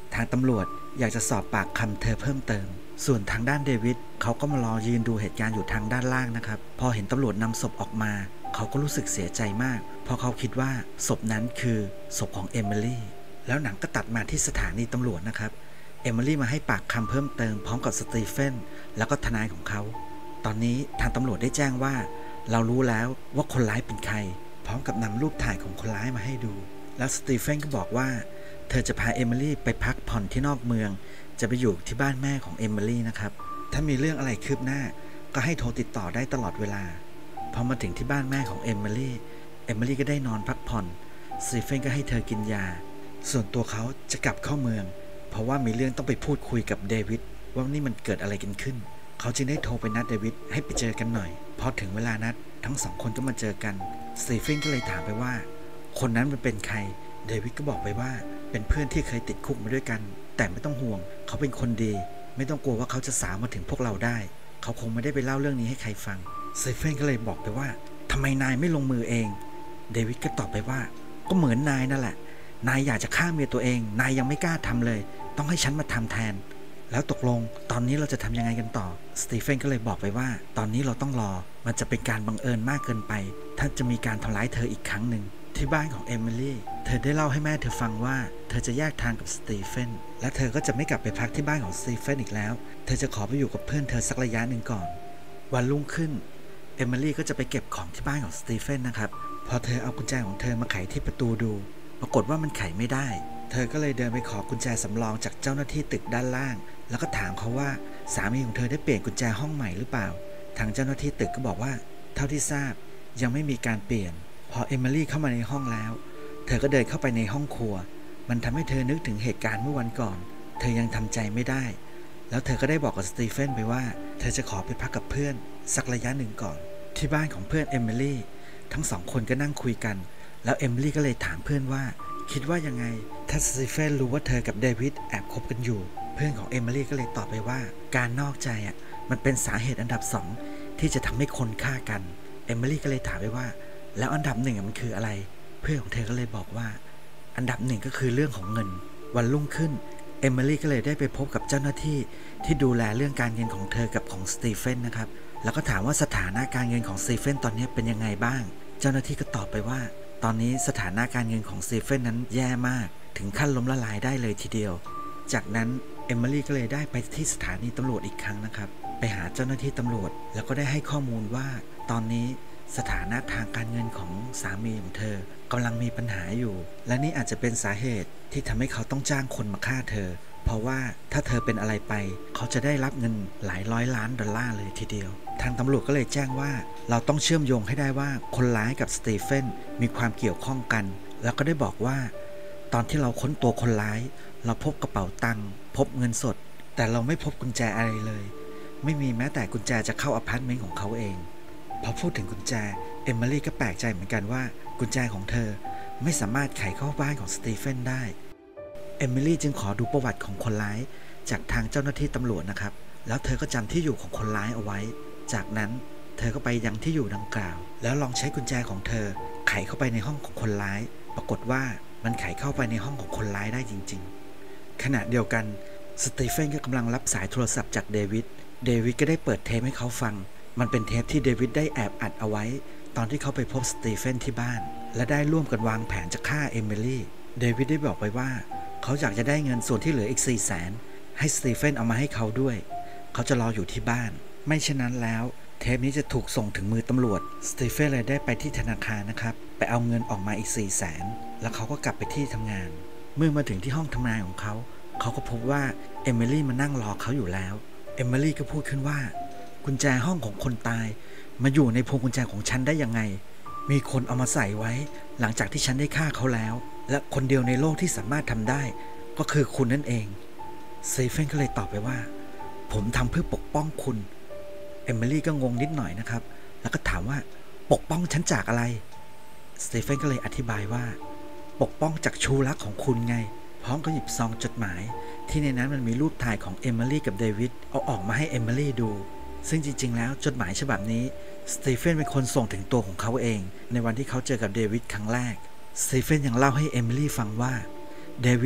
ทางตำรวจอยากจะสอบปากคำเธอเพิ่มเติมส่วนทางด้านเดวิดเขาก็มารอยืนดูเหตุการณ์อยู่ทางด้านล่างนะครับพอเห็นตำรวจนำศพออกมาเขาก็รู้สึกเสียใจมากเพราะเขาคิดว่าศพนั้นคือศพของเอมิลี่แล้วหนังก็ตัดมาที่สถานีตำรวจนะครับเอมิลี่มาให้ปากคำเพิ่มเติมพร้อมกับสตีเฟนแล้วก็ทนายของเขาตอนนี้ทางตำรวจได้แจ้งว่าเรารู้แล้วว่าคนร้ายเป็นใครพร้อมกับนำรูปถ่ายของคนร้ายมาให้ดูแล้วสตีเฟนก็บอกว่าเธอจะพาเอมิลี่ไปพักผ่อนที่นอกเมืองจะไปอยู่ที่บ้านแม่ของเอมิลี่นะครับถ้ามีเรื่องอะไรคืบหน้าก็ให้โทรติดต่อได้ตลอดเวลาพอมาถึงที่บ้านแม่ของเอมิลี่เอมิลี่ก็ได้นอนพักผ่อนสตีเฟนก็ให้เธอกินยาส่วนตัวเขาจะกลับเข้าเมืองเพราะว่ามีเรื่องต้องไปพูดคุยกับเดวิดว่านี่มันเกิดอะไรกันขึ้นเขาจึงได้โทรไปนัดเดวิดให้ไปเจอกันหน่อยพอถึงเวลานัดทั้งสองคนก็มาเจอกันสตีเฟนก็เลยถามไปว่าคนนั้นมันเป็นใครเดวิดก็บอกไปว่าเป็นเพื่อนที่เคยติดคุกมาด้วยกันแต่ไม่ต้องห่วงเขาเป็นคนดีไม่ต้องกลัวว่าเขาจะสาวมาถึงพวกเราได้เขาคงไม่ได้ไปเล่าเรื่องนี้ให้ใครฟังสตีเฟนก็เลยบอกไปว่าทำไมนายไม่ลงมือเองเดวิดก็ตอบไปว่าก็เหมือนนายนั่นแหละนายอยากจะฆ่าเมียตัวเองนายยังไม่กล้าทำเลยต้องให้ฉันมาทำแทนแล้วตกลงตอนนี้เราจะทำยังไงกันต่อสตีเฟนก็เลยบอกไปว่าตอนนี้เราต้องรอมันจะเป็นการบังเอิญมากเกินไปถ้าจะมีการทำร้ายเธออีกครั้งหนึ่งที่บ้านของเอมิลี่เธอได้เล่าให้แม่เธอฟังว่าเธอจะแยกทางกับสตีเฟนและเธอก็จะไม่กลับไปพักที่บ้านของสตีเฟนอีกแล้วเธอจะขอไปอยู่กับเพื่อนเธอสักระยะหนึ่งก่อนวันรุ่งขึ้นเอมิลี่ก็จะไปเก็บของที่บ้านของสตีเฟนนะครับพอเธอเอากุญแจของเธอมาไขที่ประตูดูปรากฏว่ามันไขไม่ได้เธอก็เลยเดินไปขอกุญแจสำรองจากเจ้าหน้าที่ตึกด้านล่างแล้วก็ถามเขาว่าสามีของเธอได้เปลี่ยนกุญแจห้องใหม่หรือเปล่าทางเจ้าหน้าที่ตึกก็บอกว่าเท่าที่ทราบยังไม่มีการเปลี่ยนพอเอมิลี่เข้ามาในห้องแล้วเธอก็เดินเข้าไปในห้องครัวมันทำให้เธอนึกถึงเหตุการณ์เมื่อวันก่อนเธอยังทำใจไม่ได้แล้วเธอก็ได้บอกกับสตีเฟนไปว่าเธอจะขอไปพักกับเพื่อนสักระยะหนึ่งก่อนที่บ้านของเพื่อนเอมิลี่ทั้งสองคนก็นั่งคุยกันแล้วเอมิลี่ก็เลยถามเพื่อนว่าคิดว่ายังไงถ้าสตีเฟนรู้ว่าเธอกับเดวิดแอบคบกันอยู่เพื่อนของเอมิลี่ก็เลยตอบไปว่าการนอกใจอ่ะมันเป็นสาเหตุอันดับสองที่จะทำให้คนฆ่ากันเอมิลี่ก็เลยถามไปว่าแล้วอันดับหนึ่งมันคืออะไรเพื่อนของเธอก็เลยบอกว่าอันดับหนึ่งก็คือเรื่องของเงินวันรุ่งขึ้นเอมิลี่ก็เลยได้ไปพบกับเจ้าหน้าที่ที่ดูแลเรื่องการเงินของเธอกับของสตีเฟนนะครับแล้วก็ถามว่าสถานะการเงินของสตีเฟนตอนนี้เป็นยังไงบ้างเจ้าหน้าที่ก็ตอบไปว่าตอนนี้สถานะการเงินของสตีเฟนนั้นแย่มากถึงขั้นล้มละลายได้เลยทีเดียวจากนั้นเอมิลี่ก็เลยได้ไปที่สถานีตำรวจอีกครั้งนะครับไปหาเจ้าหน้าที่ตำรวจแล้วก็ได้ให้ข้อมูลว่าตอนนี้สถานะทางการเงินของสามีของเธอกำลังมีปัญหาอยู่และนี่อาจจะเป็นสาเหตุที่ทำให้เขาต้องจ้างคนมาฆ่าเธอเพราะว่าถ้าเธอเป็นอะไรไปเขาจะได้รับเงินหลายร้อยล้านดอลลาร์เลยทีเดียวทางตำรวจก็เลยแจ้งว่าเราต้องเชื่อมโยงให้ได้ว่าคนร้ายกับสตีเฟนมีความเกี่ยวข้องกันแล้วก็ได้บอกว่าตอนที่เราค้นตัวคนร้ายเราพบกระเป๋าตังค์พบเงินสดแต่เราไม่พบกุญแจอะไรเลยไม่มีแม้แต่กุญแจจะเข้าอพาร์ตเมนต์ของเขาเองพอพูดถึงกุญแจเอมิลี่ก็แปลกใจเหมือนกันว่ากุญแจของเธอไม่สามารถไขเข้าบ้านของสตีเฟนได้เอมิลี่จึงขอดูประวัติของคนร้ายจากทางเจ้าหน้าที่ตำรวจนะครับแล้วเธอก็จำที่อยู่ของคนร้ายเอาไว้จากนั้นเธอก็ไปยังที่อยู่ดังกล่าวแล้วลองใช้กุญแจของเธอไขเข้าไปในห้องของคนร้ายปรากฏว่ามันไขเข้าไปในห้องของคนร้ายได้จริงๆขณะเดียวกันสตีเฟนก็กำลังรับสายโทรศัพท์จากเดวิดเดวิดก็ได้เปิดเทปให้เขาฟังมันเป็นเทปที่เดวิดได้แอบอัดเอาไว้ตอนที่เขาไปพบสตีเฟนที่บ้านและได้ร่วมกันวางแผนจะฆ่าเอมิลี่เดวิดได้บอกไปว่าเขาอยากจะได้เงินส่วนที่เหลืออีก สี่แสน ให้สตีเฟนเอามาให้เขาด้วยเขาจะรออยู่ที่บ้านไม่เช่นนั้นแล้วเทปนี้จะถูกส่งถึงมือตำรวจสตีเฟนเลยได้ไปที่ธนาคารนะครับไปเอาเงินออกมาอีก สี่แสน แล้วเขาก็กลับไปที่ทำงานเมื่อมาถึงที่ห้องทำงานของเขาเขาก็พบว่าเอมิลี่มานั่งรอเขาอยู่แล้วเอมิลี่ก็พูดขึ้นว่ากุญแจห้องของคนตายมาอยู่ในพวงกุญแจของฉันได้ยังไงมีคนเอามาใส่ไว้หลังจากที่ฉันได้ฆ่าเขาแล้วและคนเดียวในโลกที่สามารถทำได้ก็คือคุณนั่นเองสตีเฟนก็เลยตอบไปว่าผมทำเพื่อปกป้องคุณเอมิลี่ก็งงนิดหน่อยนะครับแล้วก็ถามว่าปกป้องฉันจากอะไรสตีเฟนก็เลยอธิบายว่าปกป้องจากชูรักของคุณไงพร้อมกับหยิบซองจดหมายที่ในนั้นมันมีรูปถ่ายของเอมิลี่กับเดวิดเอาออกมาให้เอมิลี่ดูซึ่งจริงๆแล้วจดหมายฉบับนี้สตีเฟนเป็นคนส่งถึงตัวของเขาเองในวันที่เขาเจอกับเดวิดครั้งแรกสตีเฟนยังเล่าให้เอมิลี่ฟังว่าเดวิด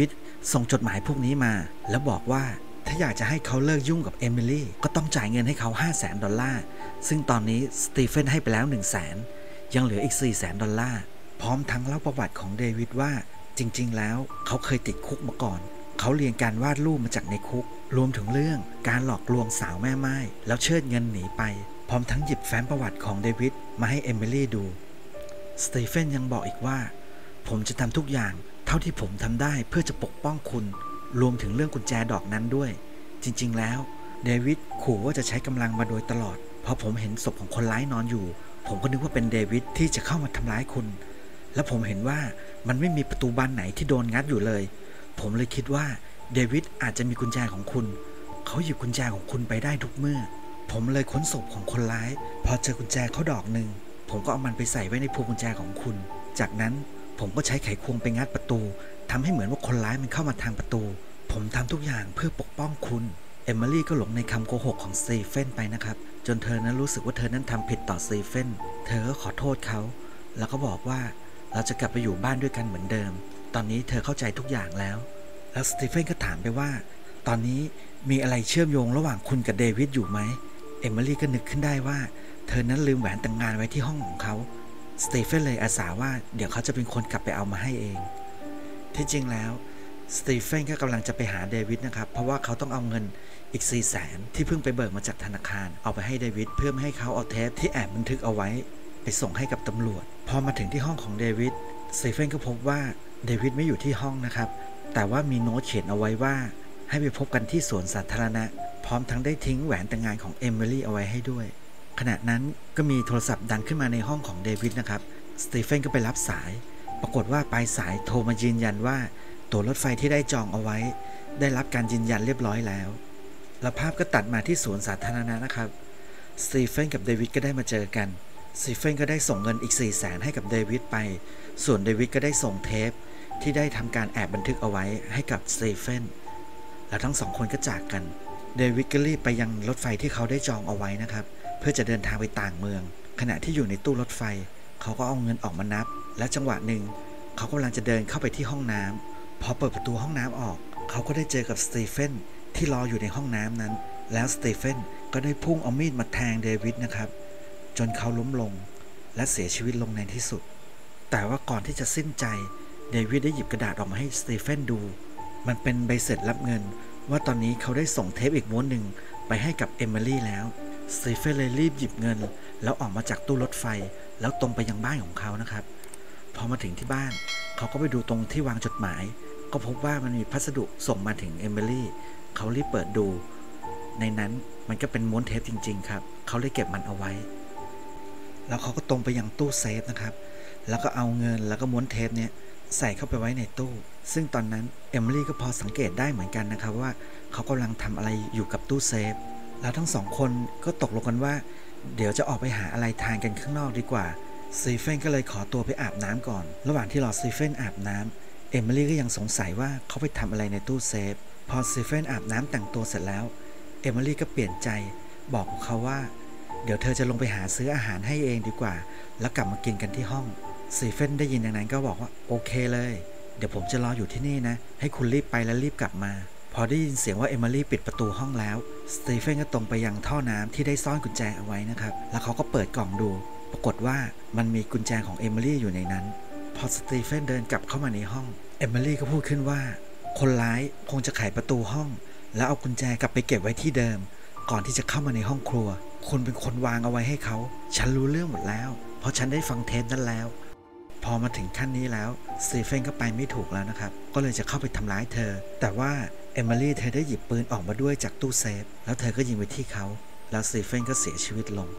ส่งจดหมายพวกนี้มาแล้วบอกว่าถ้าอยากจะให้เขาเลิกยุ่งกับเอมิลี่ก็ต้องจ่ายเงินให้เขา ห้าแสน ดอลลาร์ซึ่งตอนนี้สตีเฟนให้ไปแล้ว หนึ่งแสน ยังเหลืออีก สี่แสน ดอลลาร์พร้อมทั้งเล่าประวัติของเดวิดว่าจริงๆแล้วเขาเคยติดคุกมาก่อนเขาเรียนการวาดรูปมาจากในคุกรวมถึงเรื่องการหลอกลวงสาวแม่ไม้แล้วเชิดเงินหนีไปพร้อมทั้งหยิบแฟ้มประวัติของเดวิดมาให้เอมิลี่ดูสตีเฟนยังบอกอีกว่าผมจะทำทุกอย่างเท่าที่ผมทำได้เพื่อจะปกป้องคุณรวมถึงเรื่องกุญแจดอกนั้นด้วยจริงๆแล้วเดวิดขู่ว่าจะใช้กำลังมาโดยตลอดพอผมเห็นศพของคนร้ายนอนอยู่ผมก็นึกว่าเป็นเดวิดที่จะเข้ามาทำร้ายคุณและผมเห็นว่ามันไม่มีประตูบานไหนที่โดนงัดอยู่เลยผมเลยคิดว่าเดวิดอาจจะมีกุญแจของคุณเขาหยิบกุญแจของคุณไปได้ทุกเมื่อผมเลยค้นศพของคนร้ายพอเจอกุญแจเขาดอกหนึ่งผมก็เอามันไปใส่ไว้ในพวงกุญแจของคุณจากนั้นผมก็ใช้ไขควงไปงัดประตูทำให้เหมือนว่าคนร้ายมันเข้ามาทางประตูผมทำทุกอย่างเพื่อปกป้องคุณเอมิลี่ก็หลงในคำโกหกของสตีเฟนไปนะครับจนเธอนั้นรู้สึกว่าเธอนั้นทำผิดต่อสตีเฟนเธอก็ขอโทษเขาแล้วก็บอกว่าเราจะกลับไปอยู่บ้านด้วยกันเหมือนเดิมตอนนี้เธอเข้าใจทุกอย่างแล้วแล้วสตีเฟนก็ถามไปว่าตอนนี้มีอะไรเชื่อมโยงระหว่างคุณกับเดวิดอยู่ไหมเอมิลี่ก็นึกขึ้นได้ว่าเธอนั้นลืมแหวนแต่งงานไว้ที่ห้องของเขาสตีเฟนเลยอาสาว่าเดี๋ยวเขาจะเป็นคนกลับไปเอามาให้เองที่จริงแล้วสตีเฟนก็กำลังจะไปหาเดวิดนะครับเพราะว่าเขาต้องเอาเงินอีก สี่แสน ที่เพิ่งไปเบิกมาจากธนาคารเอาไปให้เดวิดเพื่อไม่ให้เขาเอาเทปที่แอบบันทึกเอาไว้ไปส่งให้กับตำรวจพอมาถึงที่ห้องของเดวิดสตีเฟนก็พบว่าเดวิดไม่อยู่ที่ห้องนะครับแต่ว่ามีโน้ตเขียนเอาไว้ว่าให้ไปพบกันที่สวนสาธารณะพร้อมทั้งได้ทิ้งแหวนแต่งงานของเอมิลี่เอาไว้ให้ด้วยขณะนั้นก็มีโทรศัพท์ดังขึ้นมาในห้องของเดวิดนะครับสตีเฟนก็ไปรับสายปรากฏว่าปลายสายโทรมายืนยันว่าตั๋วรถไฟที่ได้จองเอาไว้ได้รับการยืนยันเรียบร้อยแล้วแล้วภาพก็ตัดมาที่สวนสาธารณะนะครับสตีเฟนกับเดวิดก็ได้มาเจอกันสตีเฟนก็ได้ส่งเงินอีก สี่แสน ให้กับเดวิดไปส่วนเดวิดก็ได้ส่งเทปที่ได้ทำการแอบบันทึกเอาไว้ให้กับสตีเฟนแล้วทั้งสองคนก็จากกันเดวิดก็รีบไปยังรถไฟที่เขาได้จองเอาไว้นะครับเพื่อจะเดินทางไปต่างเมืองขณะที่อยู่ในตู้รถไฟเขาก็เอาเงินออกมานับและจังหวะหนึ่งเขากำลังจะเดินเข้าไปที่ห้องน้ำพอเปิดประตูห้องน้ำออกเขาก็ได้เจอกับสตีเฟนที่รออยู่ในห้องน้ำนั้นแล้วสตีเฟนก็ได้พุ่งเอามีดมาแทงเดวิดนะครับจนเขาล้มลงและเสียชีวิตลงในที่สุดแต่ว่าก่อนที่จะสิ้นใจเดวิดได้หยิบกระดาษออกมาให้สตีเฟนดูมันเป็นใบเสร็จรับเงินว่าตอนนี้เขาได้ส่งเทปอีกม้วนหนึ่งไปให้กับเอมิลี่แล้วสตีเฟนเลยรีบหยิบเงินแล้วออกมาจากตู้รถไฟแล้วตรงไปยังบ้านของเขานะครับพอมาถึงที่บ้านเขาก็ไปดูตรงที่วางจดหมายก็พบว่ามันมีพัสดุส่งมาถึงเอมิลี่เขารีบเปิดดูในนั้นมันก็เป็นม้วนเทปจริงๆครับเขาเลยเก็บมันเอาไว้แล้วเขาก็ตรงไปยังตู้เซฟนะครับแล้วก็เอาเงินแล้วก็ม้วนเทปเนี้ยใส่เข้าไปไว้ในตู้ซึ่งตอนนั้นเอมิลี่ก็พอสังเกตได้เหมือนกันนะครับว่าเขากำลังทำอะไรอยู่กับตู้เซฟแล้วทั้งสองคนก็ตกลงกันว่าเดี๋ยวจะออกไปหาอะไรทานกันข้างนอกดีกว่าสตีเฟนก็เลยขอตัวไปอาบน้ำก่อนระหว่างที่รอสตีเฟนอาบน้ำเอมิลี่ก็ยังสงสัยว่าเขาไปทำอะไรในตู้เซฟพอสตีเฟนอาบน้ำแต่งตัวเสร็จแล้วเอมิลี่ก็เปลี่ยนใจบอกกับเขาว่าเดี๋ยวเธอจะลงไปหาซื้ออาหารให้เองดีกว่าแล้วกลับมากินกันที่ห้องสตีเฟนได้ยินอย่างนั้นก็บอกว่าโอเคเลยเดี๋ยวผมจะรออยู่ที่นี่นะให้คุณรีบไปและรีบกลับมาพอได้ยินเสียงว่าเอมิลี่ปิดประตูห้องแล้วสตีเฟนก็ตรงไปยังท่อน้ำที่ได้ซ่อนกุญแจเอาไว้นะครับแล้วเขาก็เปิดกล่องดูปรากฏว่ามันมีกุญแจของเอมิลี่อยู่ในนั้นพอสตีเฟนเดินกลับเข้ามาในห้องเอมิลี่ก็พูดขึ้นว่าคนร้ายคงจะไขประตูห้องแล้วเอากุญแจกลับไปเก็บไว้ที่เดิมก่อนที่จะเข้ามาในห้องครัวคุณเป็นคนวางเอาไว้ให้เขาฉันรู้เรื่องหมดแล้วเพราะฉันได้ฟังเทปนั้นแล้วพอมาถึงขั้นนี้แล้วสตีเฟนก็ไปไม่ถูกแล้วนะครับก็เลยจะเข้าไปทำร้ายเธอแต่ว่าเอมิลี่เธอได้หยิบปืนออกมาด้วยจากตู้เซฟแล้วเธอก็ยิงไปที่เขาแล้วสตีเฟนก็เสียชีวิตลง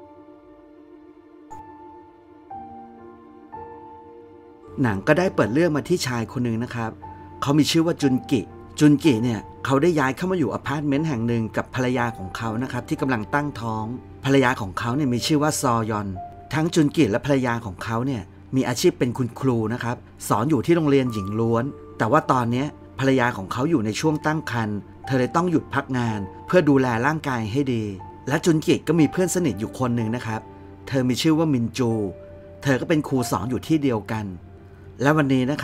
หนังก็ได้เปิดเรื่องมาที่ชายคนหนึ่งนะครับเขามีชื่อว่าจุนกิจุนกิเนี่ยเขาได้ย้ายเข้ามาอยู่อพาร์ตเมนต์แห่งหนึ่งกับภรรยาของเขานะครับที่กำลังตั้งท้องภรรยาของเขาเนี่ยมีชื่อว่าซอยอนทั้งจุนกิและภรรยาของเขาเนี่ยมีอาชีพเป็นคุณครูนะครับสอนอยู่ที่โรงเรียนหญิงล้วนแต่ว่าตอนนี้ภรรยาของเขาอยู่ในช่วงตั้งครรภ์เธอเลยต้องหยุดพักงานเพื่อดูแลร่างกายให้ดีและจุนกิก็มีเพื่อนสนิทอยู่คนหนึ่งนะครับเธอมีชื่อว่ามินจูเธอก็เป็นครูสอนอยู่ที่เดียวกันและวันนี้นะครับ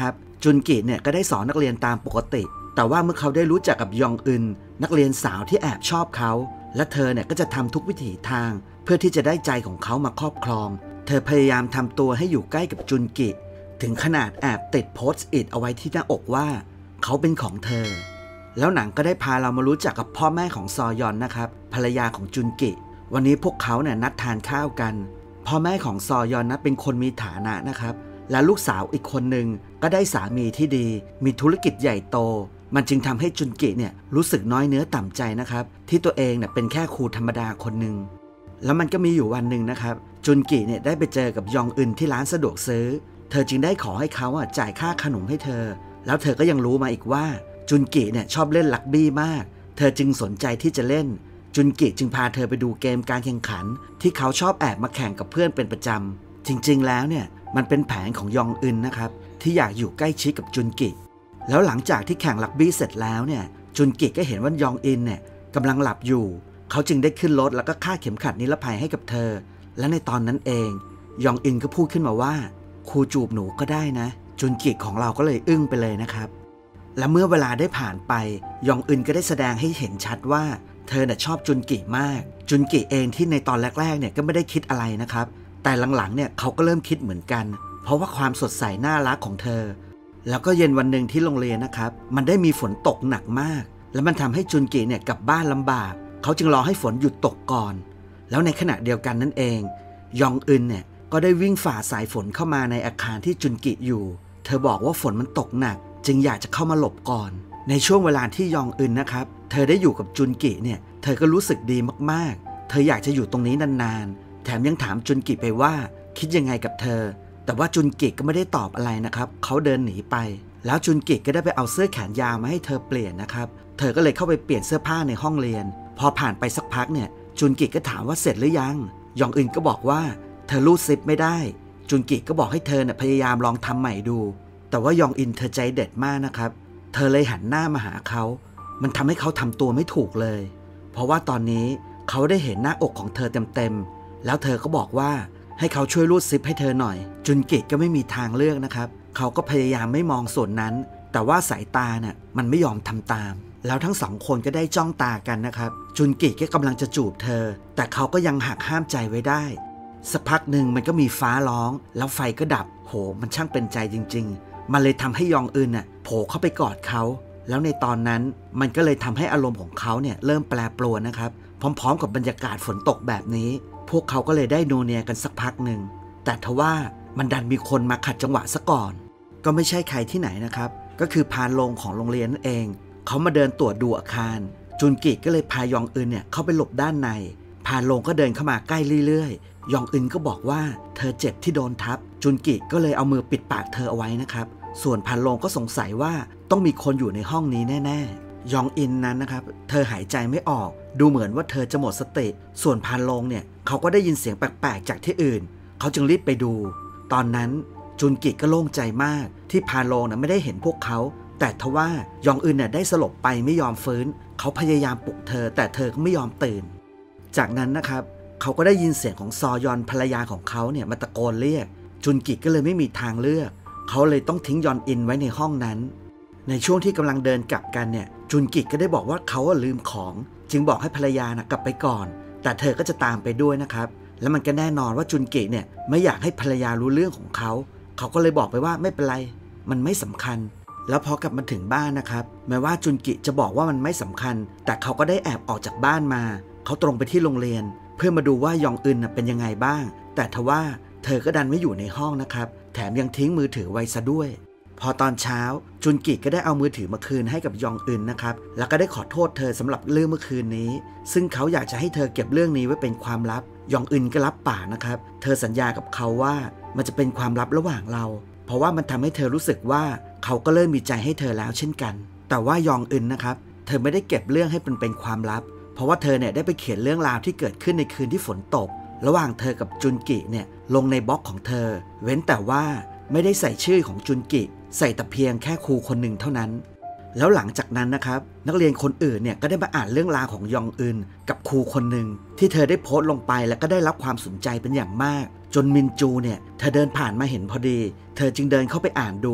จุนกิเนี่ยก็ได้สอนนักเรียนตามปกติแต่ว่าเมื่อเขาได้รู้จักกับยองอึนนักเรียนสาวที่แอบชอบเขาและเธอเนี่ยก็จะทำทุกวิถีทางเพื่อที่จะได้ใจของเขามาครอบครองเธอพยายามทำตัวให้อยู่ใกล้กับจุนกิถึงขนาดแอบติดโพสต์อิทเอาไว้ที่หน้าอกว่าเขาเป็นของเธอแล้วหนังก็ได้พาเรามารู้จักกับพ่อแม่ของซอยอนนะครับภรรยาของจุนกิวันนี้พวกเขาเนี่ยนัดทานข้าวกันพ่อแม่ของซอยอนนะเป็นคนมีฐานะนะครับและลูกสาวอีกคนหนึ่งก็ได้สามีที่ดีมีธุรกิจใหญ่โตมันจึงทำให้จุนกิเนี่ยรู้สึกน้อยเนื้อต่ำใจนะครับที่ตัวเองเนี่ยเป็นแค่ครูธรรมดาคนหนึ่งแล้วมันก็มีอยู่วันหนึ่งนะครับจุนกิเนี่ยได้ไปเจอกับยองอึนที่ร้านสะดวกซื้อเธอจึงได้ขอให้เขาอ่ะจ่ายค่าขนมให้เธอแล้วเธอก็ยังรู้มาอีกว่าจุนกิเนี่ยชอบเล่นลักบี้มากเธอจึงสนใจที่จะเล่นจุนกิจึงพาเธอไปดูเกมการแข่งขันที่เขาชอบแอบมาแข่งกับเพื่อนเป็นประจำจริงๆแล้วเนี่ยมันเป็นแผนของยองอึนนะครับที่อยากอยู่ใกล้ชิดกับจุนกิแล้วหลังจากที่แข่งลักบี้เสร็จแล้วเนี่ยจุนกิก็เห็นว่ายองอึนเนี่ยกำลังหลับอยู่เขาจึงได้ขึ้นรถแล้วก็คาดเข็มขัดนิรภัยให้กับเธอและในตอนนั้นเองยองอึนก็พูดขึ้นมาว่าครูจูบหนูก็ได้นะจุนกิของเราก็เลยอึ้งไปเลยนะครับและเมื่อเวลาได้ผ่านไปยองอึนก็ได้แสดงให้เห็นชัดว่าเธอน่ะชอบจุนกิมากจุนกิเองที่ในตอนแรกๆเนี่ยก็ไม่ได้คิดอะไรนะครับแต่หลังๆเนี่ยเขาก็เริ่มคิดเหมือนกันเพราะว่าความสดใสน่ารักของเธอแล้วก็เย็นวันหนึ่งที่โรงเรียนนะครับมันได้มีฝนตกหนักมากและมันทำให้จุนกิเนี่ยกลับบ้านลำบากเขาจึงรอให้ฝนหยุดตกก่อนแล้วในขณะเดียวกันนั่นเองยองอึนเนี่ยก็ได้วิ่งฝ่าสายฝนเข้ามาในอาคารที่จุนกิอยู่เธอบอกว่าฝนมันตกหนักจึงอยากจะเข้ามาหลบก่อนในช่วงเวลาที่ยองอึนนะครับเธอได้อยู่กับจุนกิเนี่ยเธอก็รู้สึกดีมากๆเธออยากจะอยู่ตรงนี้นานๆแถมยังถามจุนกิไปว่าคิดยังไงกับเธอแต่ว่าจุนกิก็ไม่ได้ตอบอะไรนะครับเขาเดินหนีไปแล้วจุนกิก็ได้ไปเอาเสื้อแขนยาวมาให้เธอเปลี่ยนนะครับเธอก็เลยเข้าไปเปลี่ยนเสื้อผ้าในห้องเรียนพอผ่านไปสักพักเนี่ยจุนกิก็ถามว่าเสร็จหรือยังยองอึนก็บอกว่าเธอรูดซิปไม่ได้จุนกิก็บอกให้เธอเนี่ยพยายามลองทำใหม่ดูแต่ว่ายองอึนเธอใจเด็ดมากนะครับเธอเลยหันหน้ามาหาเขามันทำให้เขาทำตัวไม่ถูกเลยเพราะว่าตอนนี้เขาได้เห็นหน้าอกของเธอเต็มๆแล้วเธอก็บอกว่าให้เขาช่วยรูดซิปให้เธอหน่อยจุนกิก็ไม่มีทางเลือกนะครับเขาก็พยายามไม่มองส่วนนั้นแต่ว่าสายตาเนี่ยมันไม่ยอมทำตามแล้วทั้งสองคนก็ได้จ้องตากันนะครับจุนกิก็กำลังจะจูบเธอแต่เขาก็ยังหักห้ามใจไว้ได้สักพักหนึ่งมันก็มีฟ้าร้องแล้วไฟก็ดับโหมันช่างเป็นใจจริงๆมันเลยทำให้ยองอึนน่ะโผล่เข้าไปกอดเขาแล้วในตอนนั้นมันก็เลยทำให้อารมณ์ของเขาเนี่ยเริ่มแปรปรวนนะครับพร้อมๆกับบรรยากาศฝนตกแบบนี้พวกเขาก็เลยได้โนเนียกันสักพักหนึ่งแต่ทว่ามันดันมีคนมาขัดจังหวะซะก่อนก็ไม่ใช่ใครที่ไหนนะครับก็คือพานโรงของโรงเรียนนั่นเองเขามาเดินตรวจดูอาคารจุนกิก็เลยพายองอึนเนี่ยเข้าไปหลบด้านในพานโรงก็เดินเข้ามาใกล้เรื่อยๆยองอึนก็บอกว่าเธอเจ็บที่โดนทับจุนกิก็เลยเอามือปิดปากเธอเอาไว้นะครับส่วนพานโรงก็สงสัยว่าต้องมีคนอยู่ในห้องนี้แน่ๆยองอินนั้นนะครับเธอหายใจไม่ออกดูเหมือนว่าเธอจะหมดสติส่วนพานโรงเนี่ยเขาก็ได้ยินเสียงแปลกๆจากที่อื่นเขาจึงรีบไปดูตอนนั้นจุนกิก็โล่งใจมากที่พานโรงนะไม่ได้เห็นพวกเขาแต่ทว่ายองอึนเนี่ยได้สลบไปไม่ยอมฟื้นเขาพยายามปลุกเธอแต่เธอก็ไม่ยอมตื่นจากนั้นนะครับเขาก็ได้ยินเสียงของซอยอนภรรยาของเขาเนี่ยมาตะโกนเรียกจุนกิก็เลยไม่มีทางเลือกเขาเลยต้องทิ้งยอนอินไว้ในห้องนั้นในช่วงที่กำลังเดินกลับกันเนี่ยจุนกิก็ได้บอกว่าเขาลืมของจึงบอกให้ภรรยานะกลับไปก่อนแต่เธอก็จะตามไปด้วยนะครับแล้วมันก็แน่นอนว่าจุนกิเนี่ยไม่อยากให้ภรรยารู้เรื่องของเขาเขาก็เลยบอกไปว่าไม่เป็นไรมันไม่สำคัญแล้วพอกลับมาถึงบ้านนะครับแม้ว่าจุนกิจะบอกว่ามันไม่สำคัญแต่เขาก็ได้แอบออกจากบ้านมาเขาตรงไปที่โรงเรียนเพื่อมาดูว่ายองอึนเป็นยังไงบ้างแต่ทว่าเธอก็ดันไม่อยู่ในห้องนะครับแถมยังทิ้งมือถือไว้ซะด้วยพอตอนเช้าจุนกิก็ได้เอามือถือมาคืนให้กับยองอึนนะครับแล้วก็ได้ขอโทษเธอสำหรับเรื่องเมื่อคืนนี้ซึ่งเขาอยากจะให้เธอเก็บเรื่องนี้ไว้เป็นความลับยองอึนก็รับปากนะครับเธอสัญญากับเขาว่ามันจะเป็นความลับระหว่างเราเพราะว่ามันทำให้เธอรู้สึกว่าเขาก็เริ่มมีใจให้เธอแล้วเช่นกันแต่ว่ายองอึนนะครับเธอไม่ได้เก็บเรื่องให้เป็นเป็นความลับเพราะว่าเธอเนี่ยได้ไปเขียนเรื่องราวที่เกิดขึ้นในคืนที่ฝนตกระหว่างเธอกับจุนกิเนี่ยลงในบล็อกของเธอเว้นแต่ว่าไม่ได้ใส่ชื่อของจุนกิใส่แต่เพียงแค่ครูคนหนึ่งเท่านั้นแล้วหลังจากนั้นนะครับนักเรียนคนอื่นเนี่ยก็ได้มาอ่านเรื่องราวของยองอึนกับครูคนหนึ่งที่เธอได้โพสต์ลงไปแล้วก็ได้รับความสนใจเป็นอย่างมากจนมินจูเนี่ยเธอเดินผ่านมาเห็นพอดีเธอจึงเดินเข้าไปอ่านดู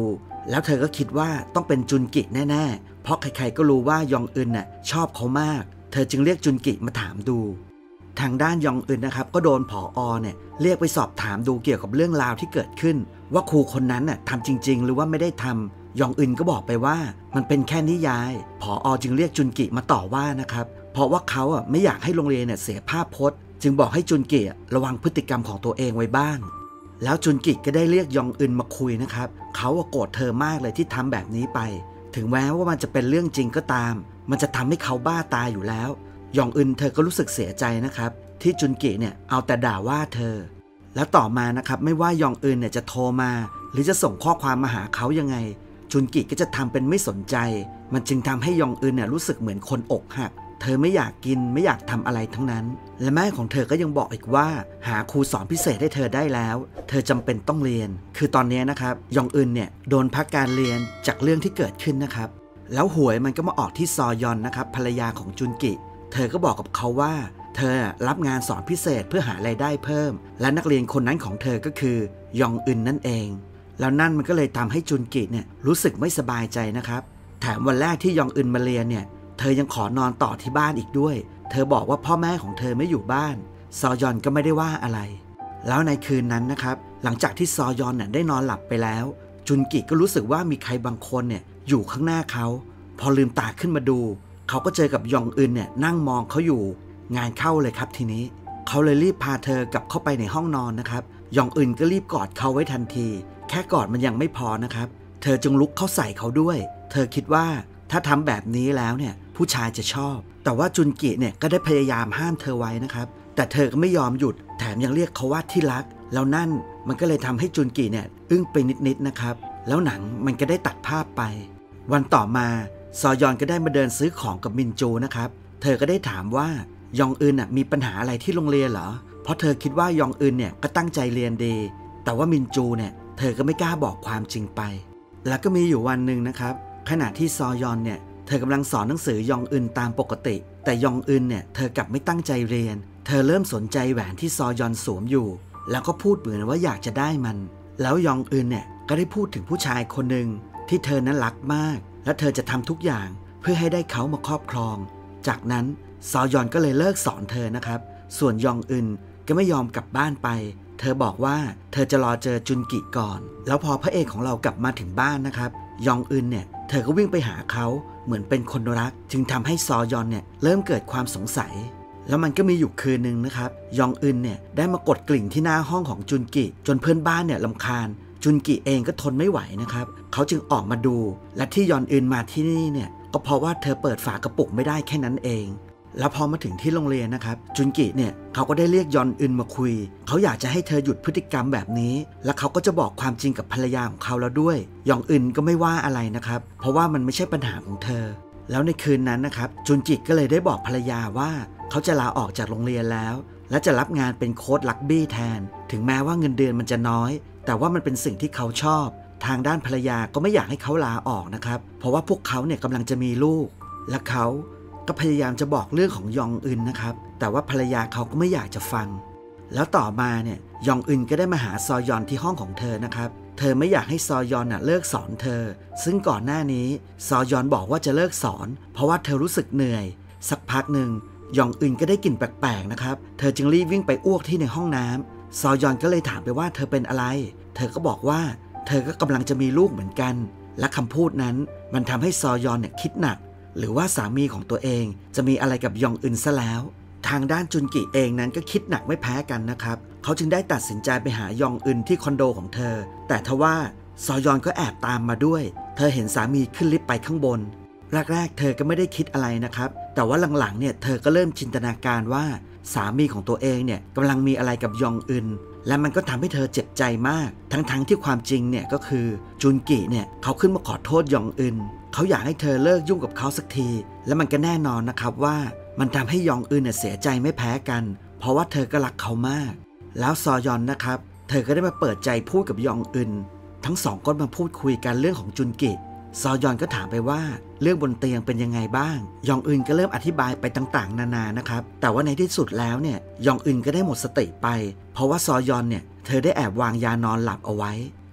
แล้วเธอก็คิดว่าต้องเป็นจุนกิแน่ๆเพราะใครๆก็รู้ว่ายองอึนน่ะชอบเขามากเธอจึงเรียกจุนกิมาถามดูทางด้านยองอึนนะครับก็โดนผอ.เนี่ยเรียกไปสอบถามดูเกี่ยวกับเรื่องราวที่เกิดขึ้นว่าครูคนนั้นน่ะทำจริงๆหรือว่าไม่ได้ทำยองอึนก็บอกไปว่ามันเป็นแค่นิยายผอ.จึงเรียกจุนกิมาต่อว่านะครับเพราะว่าเขาอ่ะไม่อยากให้โรงเรียนเนี่ยเสียภาพพจน์จึงบอกให้จุนกิระวังพฤติกรรมของตัวเองไว้บ้างแล้วจุนกิก็ได้เรียกยองอึนมาคุยนะครับเขาโกรธเธอมากเลยที่ทำแบบนี้ไปถึงแม้ว่ามันจะเป็นเรื่องจริงก็ตามมันจะทำให้เขาบ้าตายอยู่แล้วยองอึนเธอก็รู้สึกเสียใจนะครับที่จุนกิเนี่ยเอาแต่ด่าว่าเธอแล้วต่อมานะครับไม่ว่ายองอึนเนี่ยจะโทรมาหรือจะส่งข้อความมาหาเขายังไงจุนกิก็จะทำเป็นไม่สนใจมันจึงทำให้ยองอึนเนี่ยรู้สึกเหมือนคนอกหักเธอไม่อยากกินไม่อยากทำอะไรทั้งนั้นและแม่ของเธอก็ยังบอกอีกว่าหาครูสอนพิเศษให้เธอได้แล้วเธอจำเป็นต้องเรียนคือตอนนี้นะครับยองอึนเนี่ยโดนพักการเรียนจากเรื่องที่เกิดขึ้นนะครับแล้วหวยมันก็มาออกที่ซอยอนนะครับภรรยาของจุนกิเธอก็บอกกับเขาว่าเธอรับงานสอนพิเศษเพื่อหารายได้เพิ่มและนักเรียนคนนั้นของเธอก็คือยองอึนนั่นเองแล้วนั่นมันก็เลยทำให้จุนกิเนี่ยรู้สึกไม่สบายใจนะครับแถมวันแรกที่ยองอึนมาเรียนเนี่ยเธอยังขอนอนต่อที่บ้านอีกด้วยเธอบอกว่าพ่อแม่ของเธอไม่อยู่บ้านซอยอนก็ไม่ได้ว่าอะไรแล้วในคืนนั้นนะครับหลังจากที่ซอยอนเนี่ยได้นอนหลับไปแล้วจุนกิก็รู้สึกว่ามีใครบางคนเนี่ยอยู่ข้างหน้าเขาพอลืมตาขึ้นมาดูเขาก็เจอกับยองอึนเนี่ยนั่งมองเขาอยู่งานเข้าเลยครับทีนี้เขาเลยรีบพาเธอกลับเข้าไปในห้องนอนนะครับยองอึนก็รีบกอดเขาไว้ทันทีแค่กอดมันยังไม่พอนะครับเธอจึงลุกเข้าใส่เขาด้วยเธอคิดว่าถ้าทำแบบนี้แล้วเนี่ยผู้ชายจะชอบแต่ว่าจุนกิเนี่ยก็ได้พยายามห้ามเธอไว้นะครับแต่เธอก็ไม่ยอมหยุดแถมยังเรียกเขาว่าที่รักแล้วนั่นมันก็เลยทำให้จุนกิเนี่ยอึ้งไปนิดๆนะครับแล้วหนังมันก็ได้ตัดภาพไปวันต่อมาซอยอนก็ได้มาเดินซื้อของกับมินจูนะครับเธอก็ได้ถามว่ายองอึนน่ะมีปัญหาอะไรที่โรงเรียนเหรอเพราะเธอคิดว่ายองอึนเนี่ยก็ตั้งใจเรียนดีแต่ว่ามินจูเนี่ยเธอก็ไม่กล้าบอกความจริงไปแล้วก็มีอยู่วันหนึ่งนะครับขณะที่ซอยอนเนี่ยเธอกำลังสอนหนังสือยองอึนตามปกติแต่ยองอึนเนี่ยเธอกลับไม่ตั้งใจเรียนเธอเริ่มสนใจแหวนที่ซอยอนสวมอยู่แล้วก็พูดเหมือนว่าอยากจะได้มันแล้วยองอึนเนี่ยก็ได้พูดถึงผู้ชายคนหนึ่งที่เธอนั้นรักมากและเธอจะทำทุกอย่างเพื่อให้ได้เขามาครอบครองจากนั้นซอยอนก็เลยเลิกสอนเธอนะครับส่วนยองอึนก็ไม่ยอมกลับบ้านไปเธอบอกว่าเธอจะรอเจอจุนกิก่อนแล้วพอพระเอกของเรากลับมาถึงบ้านนะครับยองอึนเนี่ยเธอก็วิ่งไปหาเขาเหมือนเป็นคนรักจึงทำให้ซอยอนเนี่ยเริ่มเกิดความสงสัยแล้วมันก็มีอยู่คืนนึงนะครับยองอึนเนี่ยได้มากดกลิ่งที่หน้าห้องของจุนกิจนเพื่อนบ้านเนี่ยรำคาญจุนกิเองก็ทนไม่ไหวนะครับเขาจึงออกมาดูและที่ยอนอึนมาที่นี่เนี่ยก็เพราะว่าเธอเปิดฝากระปุกไม่ได้แค่นั้นเองแล้วพอมาถึงที่โรงเรียนนะครับจุนกิเนี่ยเขาก็ได้เรียกยอนอึนมาคุยเขาอยากจะให้เธอหยุดพฤติกรรมแบบนี้และเขาก็จะบอกความจริงกับภรรยาของเขาแล้วด้วยยองอึนก็ไม่ว่าอะไรนะครับเพราะว่ามันไม่ใช่ปัญหาของเธอแล้วในคืนนั้นนะครับจุนกิก็เลยได้บอกภรรยาว่าเขาจะลาออกจากโรงเรียนแล้วและจะรับงานเป็นโค้ชรักบี้แทนถึงแม้ว่าเงินเดือนมันจะน้อยแต่ว่ามันเป็นสิ่งที่เขาชอบทางด้านภรรยาก็ไม่อยากให้เขาลาออกนะครับเพราะว่าพวกเขาเนี่ยกำลังจะมีลูกและเขาก็พยายามจะบอกเรื่องของยองอึนนะครับแต่ว่าภรรยาเขาก็ไม่อยากจะฟังแล้วต่อมาเนี่ยยองอึนก็ได้มาหาซอยอนที่ห้องของเธอนะครับเธอไม่อยากให้ซอยอนน่ะเลิกสอนเธอซึ่งก่อนหน้านี้ซอยอนบอกว่าจะเลิกสอนเพราะว่าเธอรู้สึกเหนื่อยสักพักหนึ่งยองอึนก็ได้กลิ่นแปลกๆนะครับเธอจึงรีบวิ่งไปอ้วกที่ในห้องน้ำซอยอนก็เลยถามไปว่าเธอเป็นอะไรเธอก็บอกว่าเธอก็กำลังจะมีลูกเหมือนกันและคำพูดนั้นมันทำให้ซอยอนเนี่ยคิดหนักหรือว่าสามีของตัวเองจะมีอะไรกับยองอึนซะแล้วทางด้านจุนกิเองนั้นก็คิดหนักไม่แพ้กันนะครับเขาจึงได้ตัดสินใจไปหายองอึนที่คอนโดของเธอแต่ทว่าซอยอนก็แอบตามมาด้วยเธอเห็นสามีขึ้นลิฟต์ไปข้างบนแรกๆเธอก็ไม่ได้คิดอะไรนะครับแต่ว่าหลังๆเนี่ยเธอก็เริ่มจินตนาการว่าสามีของตัวเองเนี่ยกำลังมีอะไรกับยองอึนและมันก็ทำให้เธอเจ็บใจมากทั้งๆ ท, ที่ความจริงเนี่ยก็คือจุนกิเนี่ยเขาขึ้นมาขอโทษยองอึนเขาอยากให้เธอเลิกยุ่งกับเขาสักทีและมันก็แน่นอนนะครับว่ามันทำให้ยองอึนเนี่ยเสียใจไม่แพ้กันเพราะว่าเธอก็รักเขามากแล้วซอยอนนะครับเธอก็ได้มาเปิดใจพูดกับยองอึนทั้งสองก็มาพูดคุยกันเรื่องของจุนกิซอยอนก็ถามไปว่าเรื่องบนเตียงเป็นยังไงบ้างยองอึนก็เริ่มอธิบายไปต่างๆนานานะครับแต่ว่าในที่สุดแล้วเนี่ยยองอึนก็ได้หมดสติไปเพราะว่าซอยอนเนี่ยเธอได้แอบวางยานอนหลับเอาไว้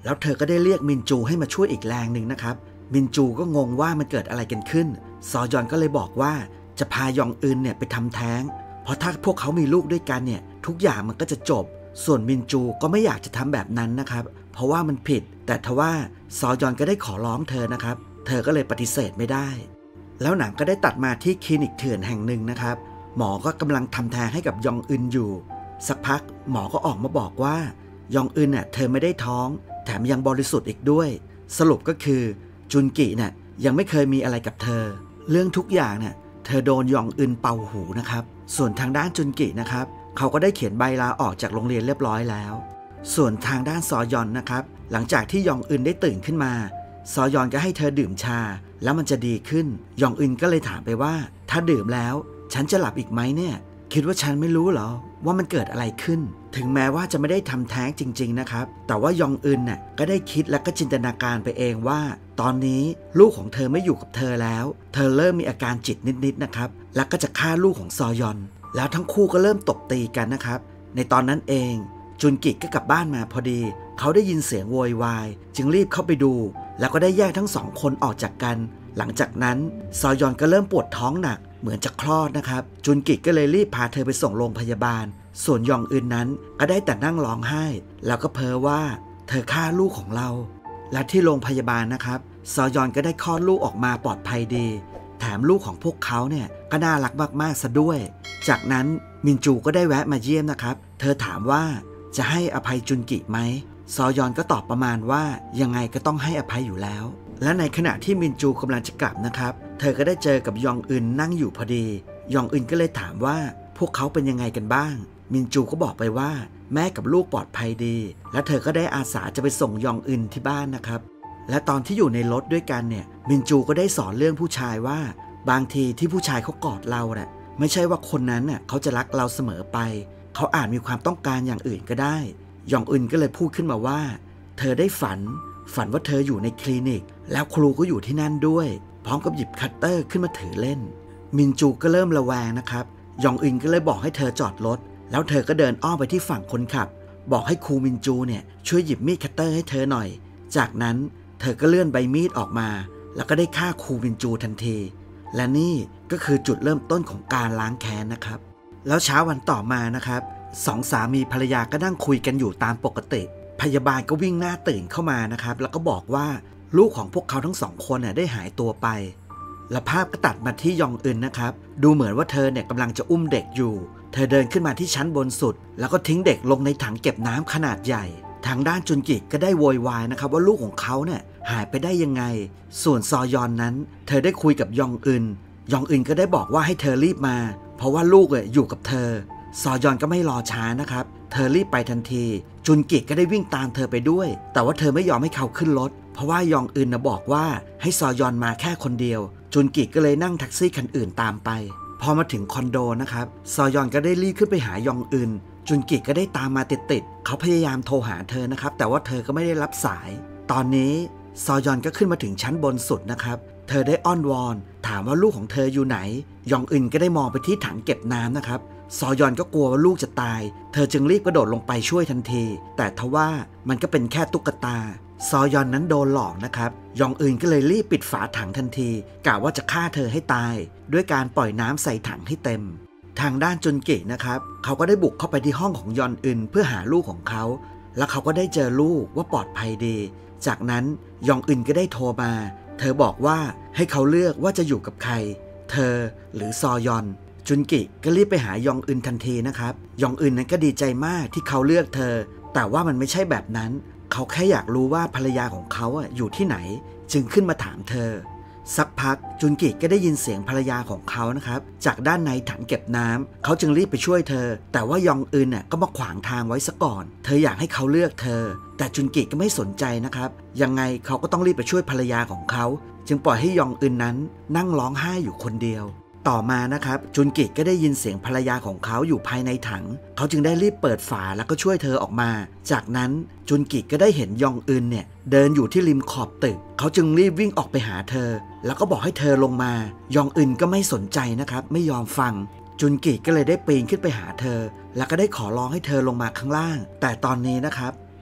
แล้วเธอก็ได้เรียกมินจูให้มาช่วยอีกแรงหนึ่งนะครับมินจูก็งงว่ามันเกิดอะไรกันขึ้นซอยอนก็เลยบอกว่าจะพายองอึนเนี่ยไปทำแท้งเพราะถ้าพวกเขามีลูกด้วยกันเนี่ยทุกอย่างมันก็จะจบส่วนมินจูก็ไม่อยากจะทำแบบนั้นนะครับเพราะว่ามันผิดแต่ทว่าซอยอนก็ได้ขอร้องเธอนะครับเธอก็เลยปฏิเสธไม่ได้แล้วหนังก็ได้ตัดมาที่คลินิกเถื่อนแห่งหนึ่งนะครับหมอก็กำลังทำแท้งให้กับยองอึนอยู่สักพักหมอก็ออกมาบอกว่ายองอึนน่ะเธอไม่ได้ท้องแถมยังบริสุทธิ์อีกด้วยสรุปก็คือจุนกิน่ะยังไม่เคยมีอะไรกับเธอเรื่องทุกอย่างน่ะเธอโดนยองอึนเป่าหูนะครับส่วนทางด้านจุนกินะครับเขาก็ได้เขียนใบลาออกจากโรงเรียนเรียบร้อยแล้วส่วนทางด้านซอยอนนะครับหลังจากที่ยองอึนได้ตื่นขึ้นมาซอยอนก็ให้เธอดื่มชาแล้วมันจะดีขึ้นยองอึนก็เลยถามไปว่าถ้าดื่มแล้วฉันจะหลับอีกไหมเนี่ยคิดว่าฉันไม่รู้เหรอว่ามันเกิดอะไรขึ้นถึงแม้ว่าจะไม่ได้ทำแท้งจริงๆนะครับแต่ว่ายองอึนน่ะก็ได้คิดและก็จินตนาการไปเองว่าตอนนี้ลูกของเธอไม่อยู่กับเธอแล้วเธอเริ่มมีอาการจิตนิดๆนะครับแล้วก็จะฆ่าลูกของซอยอนแล้วทั้งคู่ก็เริ่มตบตีกันนะครับในตอนนั้นเองจุนกิก็กลับบ้านมาพอดีเขาได้ยินเสียงโวยวายจึงรีบเข้าไปดูแล้วก็ได้แยกทั้งสองคนออกจากกันหลังจากนั้นซอยอนก็เริ่มปวดท้องหนักเหมือนจะคลอดนะครับจุนกิก็เลยรีบพาเธอไปส่งโรงพยาบาลส่วนยองอึนนั้นก็ได้แต่นั่งร้องไห้แล้วก็เพ้อว่าเธอฆ่าลูกของเราและที่โรงพยาบาลนะครับซอยอนก็ได้คลอดลูกออกมาปลอดภัยดีแถมลูกของพวกเขาเนี่ยก็น่ารักมากๆซะด้วยจากนั้นมินจูก็ได้แวะมาเยี่ยมนะครับเธอถามว่าจะให้อภัยจุนกิไหมซอยอนก็ตอบประมาณว่ายังไงก็ต้องให้อภัยอยู่แล้วและในขณะที่มินจูกำลังจะกลับนะครับเธอก็ได้เจอกับยองอึนนั่งอยู่พอดียองอึนก็เลยถามว่าพวกเขาเป็นยังไงกันบ้างมินจูก็บอกไปว่าแม่กับลูกปลอดภัยดีและเธอก็ได้อาสาจะไปส่งยองอึนที่บ้านนะครับและตอนที่อยู่ในรถด้วยกันเนี่ยมินจูก็ได้สอนเรื่องผู้ชายว่าบางทีที่ผู้ชายเขากอดเราน่ะไม่ใช่ว่าคนนั้นน่ะเขาจะรักเราเสมอไปเขาอาจมีความต้องการอย่างอื่นก็ได้ยองอึนก็เลยพูดขึ้นมาว่าเธอได้ฝันฝันว่าเธออยู่ในคลินิกแล้วครูก็อยู่ที่นั่นด้วยพร้อมกับหยิบคัตเตอร์ขึ้นมาถือเล่นมินจูก็เริ่มระแวงนะครับยองอึนก็เลยบอกให้เธอจอดรถแล้วเธอก็เดินอ้อมไปที่ฝั่งคนขับบอกให้ครูมินจูเนี่ยช่วยหยิบมีดคัตเตอร์ให้เธอหน่อยจากนั้นเธอก็เลื่อนใบมีดออกมาแล้วก็ได้ฆ่าครูมินจูทันทีและนี่ก็คือจุดเริ่มต้นของการล้างแค้นนะครับแล้วเช้าวันต่อมานะครับสองสามีภรรยาก็นั่งคุยกันอยู่ตามปกติพยาบาลก็วิ่งหน้าตื่นเข้ามานะครับแล้วก็บอกว่าลูกของพวกเขาทั้งสองคนเนี่ยได้หายตัวไปและภาพก็ตัดมาที่ยองอึนนะครับดูเหมือนว่าเธอเนี่ยกำลังจะอุ้มเด็กอยู่เธอเดินขึ้นมาที่ชั้นบนสุดแล้วก็ทิ้งเด็กลงในถังเก็บน้ำขนาดใหญ่ทางด้านจุนกิก็ได้โวยวายนะครับว่าลูกของเขาเนี่ยหายไปได้ยังไงส่วนซอยอนนั้นเธอได้คุยกับยองอึนยองอึนก็ได้บอกว่าให้เธอรีบมาเพราะว่าลูกอยู่กับเธอซอยอนก็ไม่รอช้านะครับเธอรีบไปทันทีจุนกิก็ได้วิ่งตามเธอไปด้วยแต่ว่าเธอไม่ยอมให้เขาขึ้นรถเพราะว่ายองอึนนะบอกว่าให้ซอยอนมาแค่คนเดียวจุนกิก็เลยนั่งแท็กซี่คันอื่นตามไปพอมาถึงคอนโดนะครับซอยอนก็ได้รีบขึ้นไปหายองอึนจุนกิก็ได้ตามมาติดๆเขาพยายามโทรหาเธอนะครับแต่ว่าเธอก็ไม่ได้รับสายตอนนี้ซอยอนก็ขึ้นมาถึงชั้นบนสุดนะครับเธอได้อ้อนวอนถามว่าลูกของเธออยู่ไหนยองอึนก็ได้มองไปที่ถังเก็บน้ำนะครับซอยอนก็กลัวว่าลูกจะตายเธอจึงรีบกระโดดลงไปช่วยทันทีแต่ทว่ามันก็เป็นแค่ตุ๊กตาซอยอนนั้นโดนหลอกนะครับยองอึนก็เลยรีบปิดฝาถังทันทีกะว่าจะฆ่าเธอให้ตายด้วยการปล่อยน้ำใส่ถังให้เต็มทางด้านจุนกินะครับเขาก็ได้บุกเข้าไปที่ห้องของยอนอึนเพื่อหาลูกของเขาแล้วเขาก็ได้เจอลูกว่าปลอดภัยดีจากนั้นยองอึนก็ได้โทรมาเธอบอกว่าให้เขาเลือกว่าจะอยู่กับใครเธอหรือซอยอนจุนกิก็รีบไปหายองอึนทันทีนะครับยองอึนนั้นก็ดีใจมากที่เขาเลือกเธอแต่ว่ามันไม่ใช่แบบนั้นเขาแค่อยากรู้ว่าภรรยาของเขาอยู่ที่ไหนจึงขึ้นมาถามเธอสักพักจุนกิก็ได้ยินเสียงภรรยาของเขานะครับจากด้านในถังเก็บน้ำเขาจึงรีบไปช่วยเธอแต่ว่ายองอึนก็มาขวางทางไว้ซะก่อนเธออยากให้เขาเลือกเธอแต่จุนกิก็ไม่สนใจนะครับยังไงเขาก็ต้องรีบไปช่วยภรรยาของเขาจึงปล่อยให้ยองอึนนั้นนั่งร้องไห้อยู่คนเดียวต่อมานะครับจุนกิก็ได้ยินเสียงภรรยาของเขาอยู่ภายในถังเขาจึงได้รีบเปิดฝาแล้วก็ช่วยเธอออกมาจากนั้นจุนกิก็ได้เห็นยองอึนเนี่ยเดินอยู่ที่ริมขอบตึกเขาจึงรีบวิ่งออกไปหาเธอแล้วก็บอกให้เธอลงมายองอึนก็ไม่สนใจนะครับไม่ยอมฟังจุนกิก็เลยได้ปีนขึ้นไปหาเธอแล้วก็ได้ขอร้องให้เธอลงมาข้างล่างแต่ตอนนี้นะครับ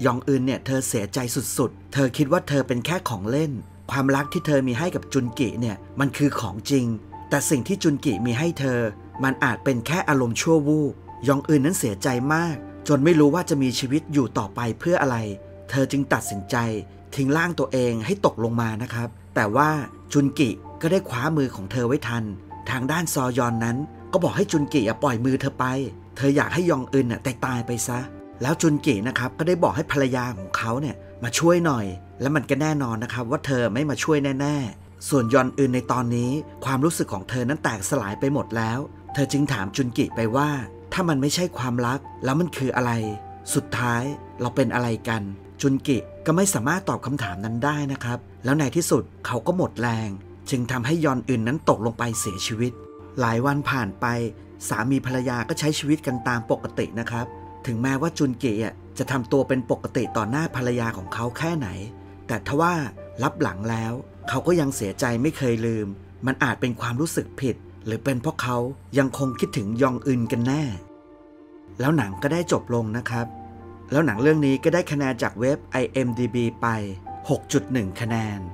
ยองอึนเนี่ยเธอเสียใจสุดๆเธอคิดว่าเธอเป็นแค่ของเล่นความรักที่เธอมีให้กับจุนกิเนี่ยมันคือของจริงแต่สิ่งที่จุนกิมีให้เธอมันอาจเป็นแค่อารมณ์ชั่ววูบยองอึนนั้นเสียใจมากจนไม่รู้ว่าจะมีชีวิตอยู่ต่อไปเพื่ออะไรเธอจึงตัดสินใจทิ้งร่างตัวเองให้ตกลงมานะครับแต่ว่าจุนกิก็ได้คว้ามือของเธอไว้ทันทางด้านซอยอนนั้นก็บอกให้จุนกิปล่อยมือเธอไปเธออยากให้ยองอึนตายตายไปซะแล้วจุนกินะครับก็ได้บอกให้ภรรยาของเขาเนี่ยมาช่วยหน่อยและมันก็แน่นอนนะครับว่าเธอไม่มาช่วยแน่ๆส่วนยอนอึนในตอนนี้ความรู้สึกของเธอนั้นแตกสลายไปหมดแล้วเธอจึงถามจุนกิไปว่าถ้ามันไม่ใช่ความรักแล้วมันคืออะไรสุดท้ายเราเป็นอะไรกันจุนกิก็ไม่สามารถตอบคำถามนั้นได้นะครับแล้วในที่สุดเขาก็หมดแรงจึงทำให้ยอนอึนนั้นตกลงไปเสียชีวิตหลายวันผ่านไปสามีภรรยาก็ใช้ชีวิตกันตามปกตินะครับถึงแม้ว่าจุนกิจะทำตัวเป็นปกติต่อหน้าภรรยาของเขาแค่ไหนแต่ทว่าลับหลังแล้วเขาก็ยังเสียใจไม่เคยลืมมันอาจเป็นความรู้สึกผิดหรือเป็นเพราะเขายังคงคิดถึงยองอึนกันแน่แล้วหนังก็ได้จบลงนะครับแล้วหนังเรื่องนี้ก็ได้คะแนนจากเว็บ ไอ เอ็ม ดี บี ไป หกจุดหนึ่ง คะแนน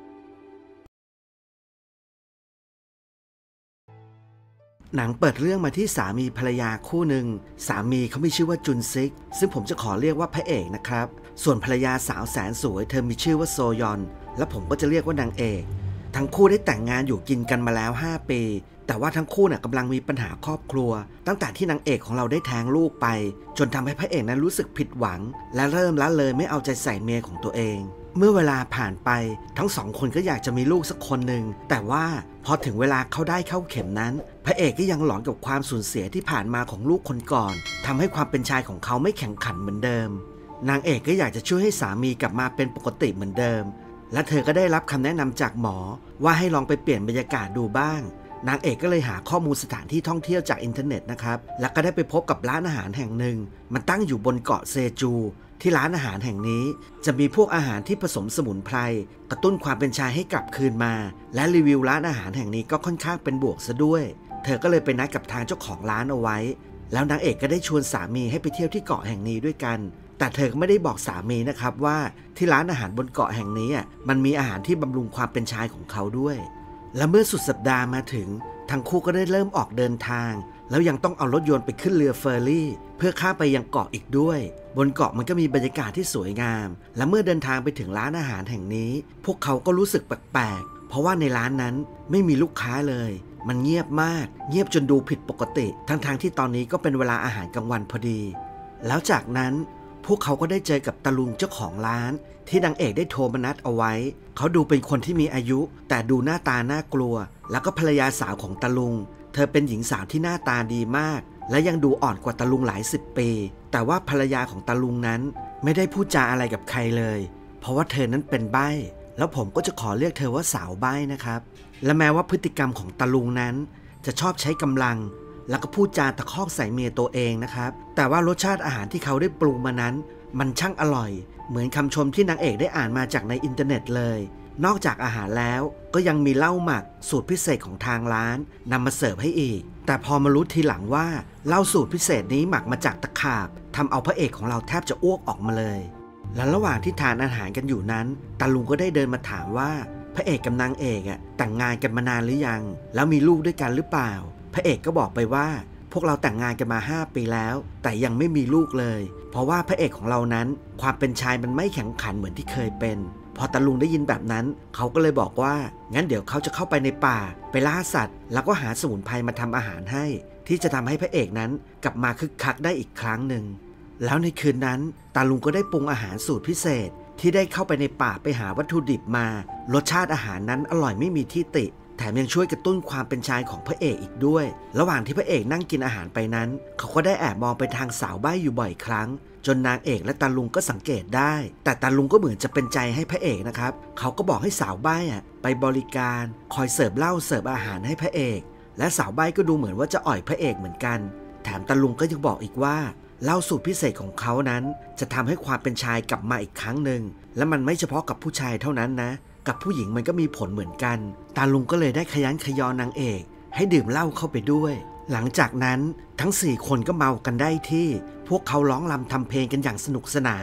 หนังเปิดเรื่องมาที่สามีภรรยาคู่หนึ่งสามีเขามีชื่อว่าจุนซิกซึ่งผมจะขอเรียกว่าพระเอกนะครับส่วนภรรยาสาวแสนสวยเธอมีชื่อว่าโซยอนและผมก็จะเรียกว่านางเอกทั้งคู่ได้แต่งงานอยู่กินกันมาแล้วห้าปีแต่ว่าทั้งคู่เนี่ยกำลังมีปัญหาครอบครัวตั้งแต่ที่นางเอกของเราได้แท้งลูกไปจนทำให้พระเอกนั้นรู้สึกผิดหวังและเริ่มละเลยไม่เอาใจใส่เมียของตัวเองเมื่อเวลาผ่านไปทั้งสองคนก็อยากจะมีลูกสักคนหนึ่งแต่ว่าพอถึงเวลาเขาได้เข้าเข็มนั้นพระเอกก็ยังหลอนกับความสูญเสียที่ผ่านมาของลูกคนก่อนทำให้ความเป็นชายของเขาไม่แข็งขันเหมือนเดิมนางเอกก็อยากจะช่วยให้สามีกลับมาเป็นปกติเหมือนเดิมและเธอก็ได้รับคำแนะนำจากหมอว่าให้ลองไปเปลี่ยนบรรยากาศดูบ้างนางเอกก็เลยหาข้อมูลสถานที่ท่องเที่ยวจากอินเทอร์เน็ตนะครับแล้วก็ได้ไปพบกับร้านอาหารแห่งหนึ่งมันตั้งอยู่บนเกาะเซจูที่ร้านอาหารแห่งนี้จะมีพวกอาหารที่ผสมสมุนไพรกระตุ้นความเป็นชายให้กลับคืนมาและรีวิวร้านอาหารแห่งนี้ก็ค่อนข้างเป็นบวกซะด้วยเธอก็เลยไปนัดกับทางเจ้าของร้านเอาไว้แล้วนางเอกก็ได้ชวนสามีให้ไปเที่ยวที่เกาะแห่งนี้ด้วยกันแต่เธอก็ไม่ได้บอกสามีนะครับว่าที่ร้านอาหารบนเกาะแห่งนี้มันมีอาหารที่บำรุงความเป็นชายของเขาด้วยและเมื่อสุดสัปดาห์มาถึงทั้งคู่ก็ได้เริ่มออกเดินทางแล้วยังต้องเอารถยนต์ไปขึ้นเรือเฟอร์รี่เพื่อข้ามไปยังเกาะอีกด้วยบนเกาะมันก็มีบรรยากาศที่สวยงามและเมื่อเดินทางไปถึงร้านอาหารแห่งนี้พวกเขาก็รู้สึกแปลกๆเพราะว่าในร้านนั้นไม่มีลูกค้าเลยมันเงียบมากเงียบจนดูผิดปกติทั้งๆที่ตอนนี้ก็เป็นเวลาอาหารกลางวันพอดีแล้วจากนั้นพวกเขาก็ได้เจอกับตาลุงเจ้าของร้านที่นางเอกได้โทรมานัดเอาไว้เขาดูเป็นคนที่มีอายุแต่ดูหน้าตาน่ากลัวแล้วก็ภรรยาสาวของตาลุงเธอเป็นหญิงสาวที่หน้าตาดีมากและยังดูอ่อนกว่าตาลุงหลายสิบปีแต่ว่าภรรยาของตาลุงนั้นไม่ได้พูดจาอะไรกับใครเลยเพราะว่าเธอนั้นเป็นใบ้แล้วผมก็จะขอเรียกเธอว่าสาวใบ้นะครับและแม้ว่าพฤติกรรมของตาลุงนั้นจะชอบใช้กำลังแล้วก็พูดจาตะคอกใส่เมียตัวเองนะครับแต่ว่ารสชาติอาหารที่เขาได้ปรุงมานั้นมันช่างอร่อยเหมือนคำชมที่นางเอกได้อ่านมาจากในอินเทอร์เน็ตเลยนอกจากอาหารแล้วก็ยังมีเหล้าหมักสูตรพิเศษของทางร้านนำมาเสิร์ฟให้อีกแต่พอมารู้ทีหลังว่าเหล้าสูตรพิเศษนี้หมักมาจากตะขาบทำเอาพระเอกของเราแทบจะอ้วกออกมาเลยและระหว่างที่ทานอาหารกันอยู่นั้นตาลุงก็ได้เดินมาถามว่าพระเอกกับนางเอกอะแต่งงานกันมานานหรือยังแล้วมีลูกด้วยกันหรือเปล่าพระเอกก็บอกไปว่าพวกเราแต่งงานกันมาห้าปีแล้วแต่ยังไม่มีลูกเลยเพราะว่าพระเอกของเรานั้นความเป็นชายมันไม่แข็งขันเหมือนที่เคยเป็นพอตาลุงได้ยินแบบนั้นเขาก็เลยบอกว่างั้นเดี๋ยวเขาจะเข้าไปในป่าไปล่าสัตว์แล้วก็หาสมุนไพรมาทำอาหารให้ที่จะทำให้พระเอกนั้นกลับมาคึกคักได้อีกครั้งหนึ่งแล้วในคืนนั้นตาลุงก็ได้ปรุงอาหารสูตรพิเศษที่ได้เข้าไปในป่าไปหาวัตถุดิบมารสชาติอาหารนั้นอร่อยไม่มีที่ติแถมยังช่วยกระตุ้นความเป็นชายของพระเอกอีกด้วยระหว่างที่พระเอกนั่งกินอาหารไปนั้นเขาก็ได้แอบมองไปทางสาวใบ้อยู่บ่อยครั้งจนนางเอกและตาลุงก็สังเกตได้แต่ตาลุงก็เหมือนจะเป็นใจให้พระเอกนะครับเขาก็บอกให้สาวใบ้ไปบริการคอยเสิร์ฟเหล้าเสิร์ฟอาหารให้พระเอกและสาวใบ้ก็ดูเหมือนว่าจะอ่อยพระเอกเหมือนกันแถมตาลุงก็ยังบอกอีกว่าเหล้าสูตรพิเศษของเขานั้นจะทำให้ความเป็นชายกลับมาอีกครั้งหนึ่งและมันไม่เฉพาะกับผู้ชายเท่านั้นนะกับผู้หญิงมันก็มีผลเหมือนกันตาลุงก็เลยได้ขยันขยอนางเอกให้ดื่มเหล้าเข้าไปด้วยหลังจากนั้นทั้งสี่คนก็เมากันได้ที่พวกเขาร้องรำทำเพลงกันอย่างสนุกสนาน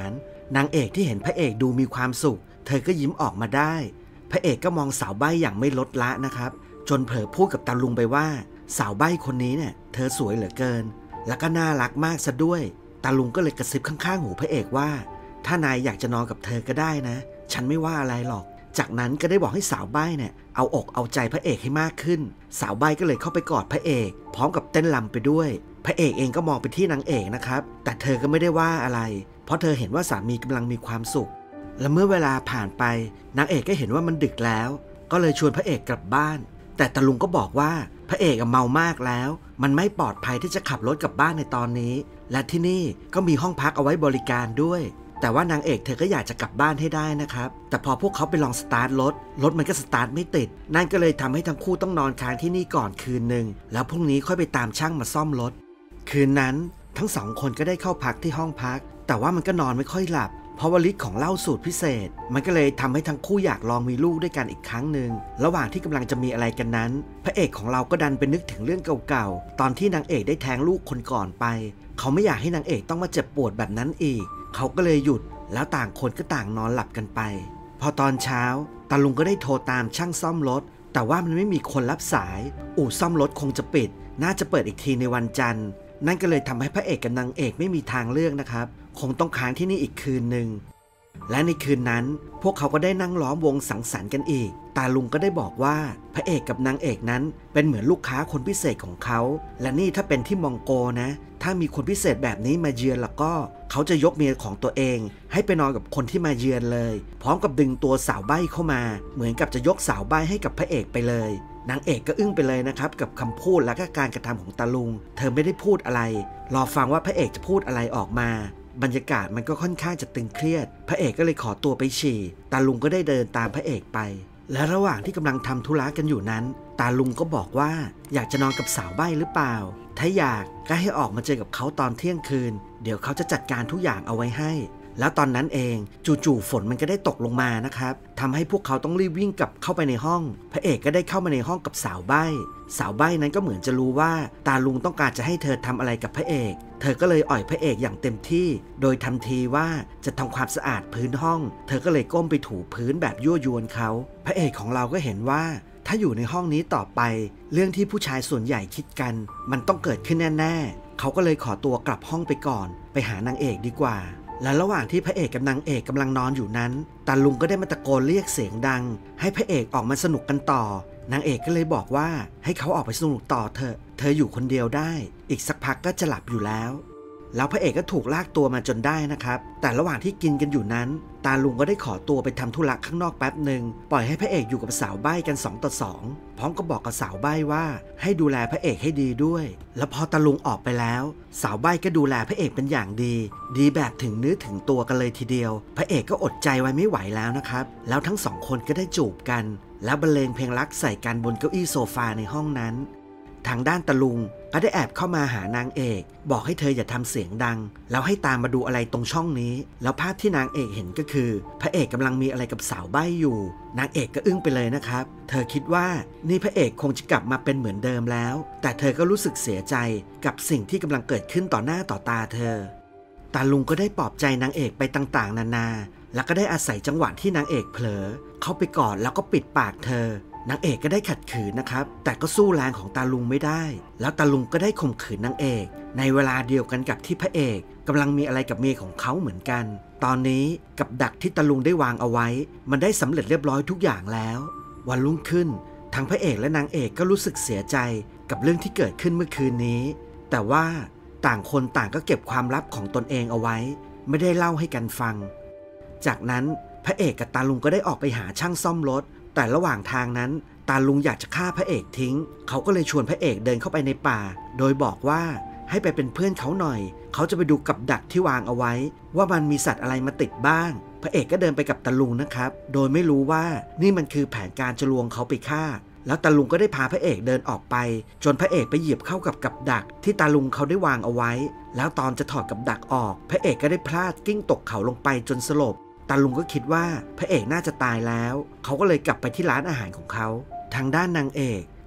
นางเอกที่เห็นพระเอกดูมีความสุขเธอก็ยิ้มออกมาได้พระเอกก็มองสาวใบ้อย่างไม่ลดละนะครับจนเผลอพูดกับตาลุงไปว่าสาวใบ้คนนี้เนี่ยเธอสวยเหลือเกินแล้วก็น่ารักมากซะด้วยตาลุงก็เลยกระซิบข้างๆหูพระเอกว่าถ้านายอยากจะนอนกับเธอก็ได้นะฉันไม่ว่าอะไรหรอกจากนั้นก็ได้บอกให้สาวใบ้เนี่ยเอาอกเอาใจพระเอกให้มากขึ้นสาวใบ้ก็เลยเข้าไปกอดพระเอกพร้อมกับเต้นรำไปด้วยพระเอกเองก็มองไปที่นางเอกนะครับแต่เธอก็ไม่ได้ว่าอะไรเพราะเธอเห็นว่าสามีกำลังมีความสุขและเมื่อเวลาผ่านไปนางเอกก็เห็นว่ามันดึกแล้วก็เลยชวนพระเอกกลับบ้านแต่ตาลุงก็บอกว่าพระเอกเมามากแล้วมันไม่ปลอดภัยที่จะขับรถกลับบ้านในตอนนี้และที่นี่ก็มีห้องพักเอาไว้บริการด้วยแต่ว่านางเอกเธอก็อยากจะกลับบ้านให้ได้นะครับแต่พอพวกเขาไปลองสตาร์ทรถรถมันก็สตาร์ทไม่ติดนั่นก็เลยทำให้ทั้งคู่ต้องนอนค้างที่นี่ก่อนคืนหนึ่งแล้วพรุ่งนี้ค่อยไปตามช่างมาซ่อมรถคืนนั้นทั้งสองคนก็ได้เข้าพักที่ห้องพักแต่ว่ามันก็นอนไม่ค่อยหลับเพราะว่าฤทธิ์ของเหล้าสูตรพิเศษมันก็เลยทำให้ทั้งคู่อยากลองมีลูกด้วยกันอีกครั้งหนึ่งระหว่างที่กำลังจะมีอะไรกันนั้นพระเอกของเราก็ดันไปนึกถึงเรื่องเก่าๆตอนที่นางเอกได้แท้งลูกคนก่อนไปเขาไม่อยากให้นางเอกต้องมาเจ็บปวดแบบนั้นอีกเขาก็เลยหยุดแล้วต่างคนก็ต่างนอนหลับกันไปพอตอนเช้าตาลุงก็ได้โทรตามช่างซ่อมรถแต่ว่ามันไม่มีคนรับสายอู่ซ่อมรถคงจะปิดน่าจะเปิดอีกทีในวันจันทร์นั่นก็เลยทำให้พระเอกกับนางเอกไม่มีทางเลือกนะครับคงต้องค้างที่นี่อีกคืนหนึ่งและในคืนนั้นพวกเขาก็ได้นั่งล้อมวงสังสรรค์กันอีกตาลุงก็ได้บอกว่าพระเอกกับนางเอกนั้นเป็นเหมือนลูกค้าคนพิเศษของเขาและนี่ถ้าเป็นที่มองโกนะถ้ามีคนพิเศษแบบนี้มาเยือนแล้วก็เขาจะยกเมียของตัวเองให้ไปนอนกับคนที่มาเยือนเลยพร้อมกับดึงตัวสาวใบ้เข้ามาเหมือนกับจะยกสาวใบ้ให้กับพระเอกไปเลยนางเอกก็อึ้งไปเลยนะครับกับคำพูดและก็การกระทำของตาลุงเธอไม่ได้พูดอะไรรอฟังว่าพระเอกจะพูดอะไรออกมาบรรยากาศมันก็ค่อนข้างจะตึงเครียดพระเอกก็เลยขอตัวไปฉี่ตาลุงก็ได้เดินตามพระเอกไปและระหว่างที่กำลังทำธุระกันอยู่นั้นตาลุงก็บอกว่าอยากจะนอนกับสาวใบ้หรือเปล่าถ้าอยากก็ให้ออกมาเจอกับเขาตอนเที่ยงคืนเดี๋ยวเขาจะจัดการทุกอย่างเอาไว้ให้แล้วตอนนั้นเองจู่ๆฝนมันก็ได้ตกลงมานะครับทำให้พวกเขาต้องรีบวิ่งกลับเข้าไปในห้องพระเอกก็ได้เข้ามาในห้องกับสาวใบ้สาวใบ้นั้นก็เหมือนจะรู้ว่าตาลุงต้องการจะให้เธอทำอะไรกับพระเอกเธอก็เลยอ่อยพระเอกอย่างเต็มที่โดยทำทีว่าจะทำความสะอาดพื้นห้องเธอก็เลยก้มไปถูพื้นแบบยั่วยวนเขาพระเอกของเราก็เห็นว่าถ้าอยู่ในห้องนี้ต่อไปเรื่องที่ผู้ชายส่วนใหญ่คิดกันมันต้องเกิดขึ้นแน่ๆเขาก็เลยขอตัวกลับห้องไปก่อนไปหานางเอกดีกว่าและระหว่างที่พระเอกกับนางเอกกำลังนอนอยู่นั้นตาลุงก็ได้มาตะโกนเรียกเสียงดังให้พระเอกออกมาสนุกกันต่อนางเอกก็เลยบอกว่าให้เขาออกไปสนุกต่อเถอะเธออยู่คนเดียวได้อีกสักพักก็จะหลับอยู่แล้วแล้วพระเอกก็ถูกลากตัวมาจนได้นะครับแต่ระหว่างที่กินกันอยู่นั้นตาลุงก็ได้ขอตัวไปทำธุระข้างนอกแป๊บหนึ่งปล่อยให้พระเอกอยู่กับสาวใบ้กันสองต่อสองพร้อมกับบอกกับสาวใบ้ว่าให้ดูแลพระเอกให้ดีด้วยแล้วพอตาลุงออกไปแล้วสาวใบ้ก็ดูแลพระเอกเป็นอย่างดีดีแบบถึงเนื้อถึงตัวกันเลยทีเดียวพระเอกก็อดใจไว้ไม่ไหวแล้วนะครับแล้วทั้งสองคนก็ได้จูบกันแล้วบรรเลงเพลงรักใส่กันบนเก้าอี้โซฟาในห้องนั้นทางด้านตาลุงก็ได้แอบเข้ามาหานางเอกบอกให้เธออย่าทำเสียงดังแล้วให้ตามมาดูอะไรตรงช่องนี้แล้วภาพที่นางเอกเห็นก็คือพระเอกกำลังมีอะไรกับสาวใบ้อยู่นางเอกก็อึ้งไปเลยนะครับเธอคิดว่านี่พระเอกคงจะกลับมาเป็นเหมือนเดิมแล้วแต่เธอก็รู้สึกเสียใจกับสิ่งที่กำลังเกิดขึ้นต่อหน้าต่อตาเธอตาลุงก็ได้ปลอบใจนางเอกไปต่างๆนานาแล้วก็ได้อาศัยจังหวะที่นางเอกเผลอเข้าไปกอดแล้วก็ปิดปากเธอนางเอกก็ได้ขัดขืนนะครับแต่ก็สู้แรงของตาลุงไม่ได้แล้วตาลุงก็ได้ข่มขืนนางเอกในเวลาเดียวกันกับที่พระเอกกำลังมีอะไรกับเมียของเขาเหมือนกันตอนนี้กับดักที่ตาลุงได้วางเอาไว้มันได้สำเร็จเรียบร้อยทุกอย่างแล้ววันรุ่งขึ้นทั้งพระเอกและนางเอกก็รู้สึกเสียใจกับเรื่องที่เกิดขึ้นเมื่อคืนนี้แต่ว่าต่างคนต่างก็เก็บความลับของตนเองเอาไว้ไม่ได้เล่าให้กันฟังจากนั้นพระเอกกับตาลุงก็ได้ออกไปหาช่างซ่อมรถแต่ระหว่างทางนั้นตาลุงอยากจะฆ่าพระเอกทิ้งเขาก็เลยชวนพระเอกเดินเข้าไปในป่าโดยบอกว่าให้ไปเป็นเพื่อนเขาหน่อยเขาจะไปดูกับดักที่วางเอาไว้ว่ามันมีสัตว์อะไรมาติดบ้างพระเอกก็เดินไปกับตาลุงนะครับโดยไม่รู้ว่านี่มันคือแผนการจะลวงเขาไปฆ่าแล้วตาลุงก็ได้พาพระเอกเดินออกไปจนพระเอกไปเหยียบเข้ากับกับดักที่ตาลุงเขาได้วางเอาไว้แล้วตอนจะถอดกับดักออกพระเอกก็ได้พลาดกิ้งตกเขาลงไปจนสลบตาลุงก็คิดว่าพระเอกน่าจะตายแล้วเขาก็เลยกลับไปที่ร้านอาหารของเขาทางด้านนางเอกเธ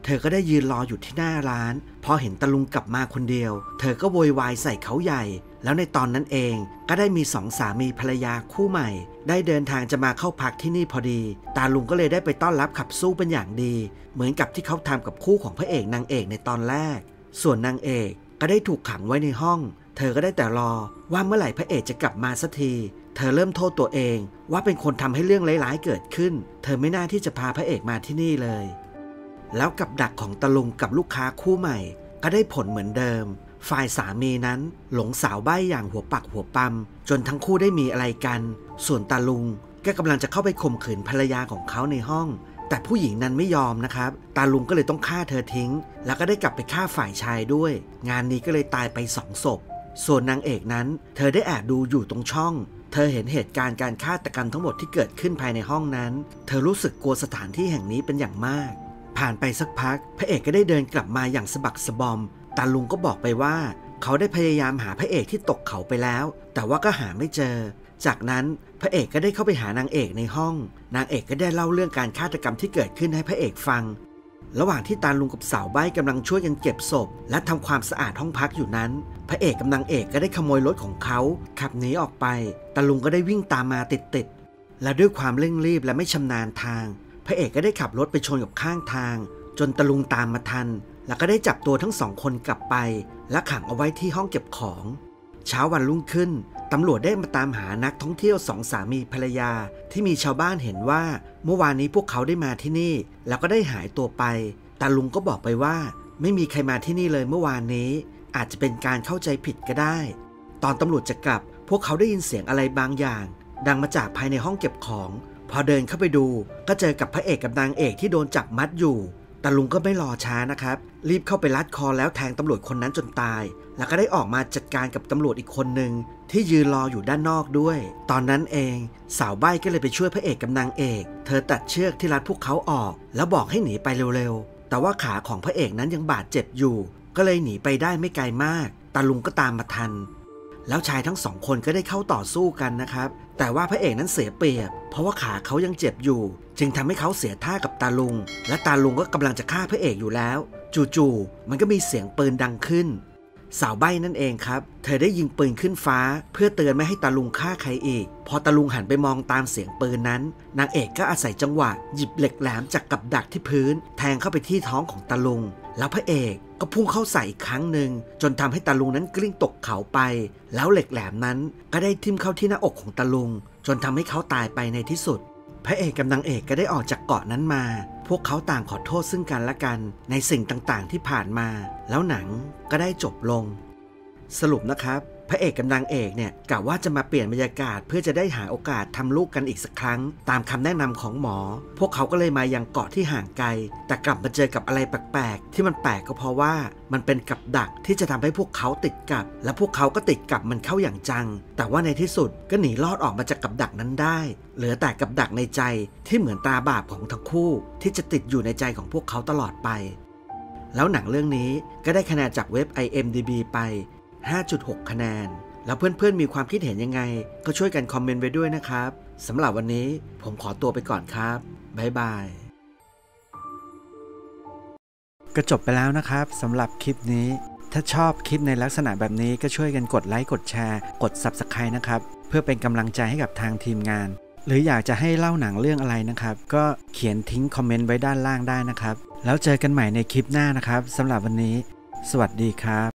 เธอก็ได้ยืนรออยู่ที่หน้าร้านพอเห็นตาลุงกลับมาคนเดียวเธอก็โวยวายใส่เขาใหญ่แล้วในตอนนั้นเองก็ได้มีสองสามีภรรยาคู่ใหม่ได้เดินทางจะมาเข้าพักที่นี่พอดีตาลุงก็เลยได้ไปต้อนรับขับสู้เป็นอย่างดีเหมือนกับที่เขาทำกับคู่ของพระเอกนางเอกในตอนแรกส่วนนางเอกก็ได้ถูกขังไว้ในห้องเธอก็ได้แต่รอว่าเมื่อไหร่พระเอกจะกลับมาสักทีเธอเริ่มโทษตัวเองว่าเป็นคนทำให้เรื่องร้ายๆเกิดขึ้นเธอไม่น่าที่จะพาพระเอกมาที่นี่เลยแล้วกับดักของตาลุงกับลูกค้าคู่ใหม่ก็ได้ผลเหมือนเดิมฝ่ายสามีนั้นหลงสาวใบ้อย่างหัวปักหัวปั๊มจนทั้งคู่ได้มีอะไรกันส่วนตาลุงก็กำลังจะเข้าไปข่มขืนภรรยาของเขาในห้องแต่ผู้หญิงนั้นไม่ยอมนะครับตาลุงก็เลยต้องฆ่าเธอทิ้งแล้วก็ได้กลับไปฆ่าฝ่ายชายด้วยงานนี้ก็เลยตายไปสองศพส่วนนางเอกนั้นเธอได้แอบดูอยู่ตรงช่องเธอเห็นเหตุการณ์การฆาตกรรมทั้งหมดที่เกิดขึ้นภายในห้องนั้นเธอรู้สึกกลัวสถานที่แห่งนี้เป็นอย่างมากผ่านไปสักพักพระเอกก็ได้เดินกลับมาอย่างสะบักสะบอมตาลุงก็บอกไปว่าเขาได้พยายามหาพระเอกที่ตกเขาไปแล้วแต่ว่าก็หาไม่เจอจากนั้นพระเอกก็ได้เข้าไปหานางเอกในห้องนางเอกก็ได้เล่าเรื่องการฆาตกรรมที่เกิดขึ้นให้พระเอกฟังระหว่างที่ตาลุงกับสาวใบ้กำลังช่วยกันเก็บศพและทำความสะอาดห้องพักอยู่นั้นพระเอกกับนางเอกก็ได้ขโมยรถของเขาขับหนีออกไปตาลุงก็ได้วิ่งตามมาติดๆและด้วยความเร่งรีบและไม่ชำนาญทางพระเอกก็ได้ขับรถไปชนกับข้างทางจนตาลุงตามมาทันแล้วก็ได้จับตัวทั้งสองคนกลับไปและขังเอาไว้ที่ห้องเก็บของเช้าวันรุ่งขึ้นตำรวจได้มาตามหานักท่องเที่ยวสองสามีภรรยาที่มีชาวบ้านเห็นว่าเมื่อวานนี้พวกเขาได้มาที่นี่แล้วก็ได้หายตัวไปตาลุงก็บอกไปว่าไม่มีใครมาที่นี่เลยเมื่อวานนี้อาจจะเป็นการเข้าใจผิดก็ได้ตอนตำรวจจะกลับพวกเขาได้ยินเสียงอะไรบางอย่างดังมาจากภายในห้องเก็บของพอเดินเข้าไปดูก็เจอกับพระเอกกับนางเอกที่โดนจับมัดอยู่ตาลุงก็ไม่รอช้านะครับรีบเข้าไปลัดคอแล้วแทงตำรวจคนนั้นจนตายแล้วก็ได้ออกมาจัดการกับตำรวจอีกคนหนึ่งที่ยืนรออยู่ด้านนอกด้วยตอนนั้นเองสาวใบ้ก็เลยไปช่วยพระเอกกับนางเอกเธอตัดเชือกที่รัดพวกเขาออกแล้วบอกให้หนีไปเร็วๆแต่ว่าขาของพระเอกนั้นยังบาดเจ็บอยู่ก็เลยหนีไปได้ไม่ไกลมากตาลุงก็ตามมาทันแล้วชายทั้งสองคนก็ได้เข้าต่อสู้กันนะครับแต่ว่าพระเอกนั้นเสียเปรียบเพราะว่าขาเขายังเจ็บอยู่จึงทำให้เขาเสียท่ากับตาลุงและตาลุงก็กำลังจะฆ่าพระเอกอยู่แล้วจู่ๆมันก็มีเสียงปืนดังขึ้นสาวใบ้นั่นเองครับเธอได้ยิงปืนขึ้นฟ้าเพื่อเตือนไม่ให้ตาลุงฆ่าใครอีกพอตาลุงหันไปมองตามเสียงปืนนั้นนางเอกก็อาศัยจังหวะหยิบเหล็กแหลมจากกับดักที่พื้นแทงเข้าไปที่ท้องของตาลุงแล้วพระเอกก็พุ่งเข้าใส่อีกครั้งหนึ่งจนทำให้ตาลุงนั้นกลิ้งตกเขาไปแล้วเหล็กแหลมนั้นก็ได้ทิ่มเข้าที่หน้าอกของตาลุงจนทำให้เขาตายไปในที่สุดพระเอกกับนางเอกก็ได้ออกจากเกาะนั้นมาพวกเขาต่างขอโทษซึ่งกันและกันในสิ่งต่างๆที่ผ่านมาแล้วหนังก็ได้จบลงสรุปนะครับพระเอกกับนางเอกเนี่ยกะว่าจะมาเปลี่ยนบรรยากาศเพื่อจะได้หาโอกาสทำลูกกันอีกสักครั้งตามคำแนะนำของหมอพวกเขาก็เลยมายังเกาะที่ห่างไกลแต่กลับมาเจอกับอะไรแปลกๆที่มันแปลกก็เพราะว่ามันเป็นกับดักที่จะทำให้พวกเขาติดกับและพวกเขาก็ติดกับมันเข้าอย่างจังแต่ว่าในที่สุดก็หนีรอดออกมาจากกับดักนั้นได้เหลือแต่กับดักในใจที่เหมือนตาบาปของทั้งคู่ที่จะติดอยู่ในใจของพวกเขาตลอดไปแล้วหนังเรื่องนี้ก็ได้คะแนนจากเว็บ ไอ เอ็ม ดี บี ไปห้าจุดหก คะแนนแล้วเพื่อนๆมีความคิดเห็นยังไงก็ช่วยกันคอมเมนต์ไว้ด้วยนะครับสำหรับวันนี้ผมขอตัวไปก่อนครับบ๊ายบายก็จบไปแล้วนะครับสำหรับคลิปนี้ถ้าชอบคลิปในลักษณะแบบนี้ก็ช่วยกันกดไลค์กดแชร์กด ซับสไครบ์ นะครับเพื่อเป็นกำลังใจให้กับทางทีมงานหรืออยากจะให้เล่าหนังเรื่องอะไรนะครับก็เขียนทิ้งคอมเมนต์ไว้ด้านล่างได้นะครับแล้วเจอกันใหม่ในคลิปหน้านะครับสำหรับวันนี้สวัสดีครับ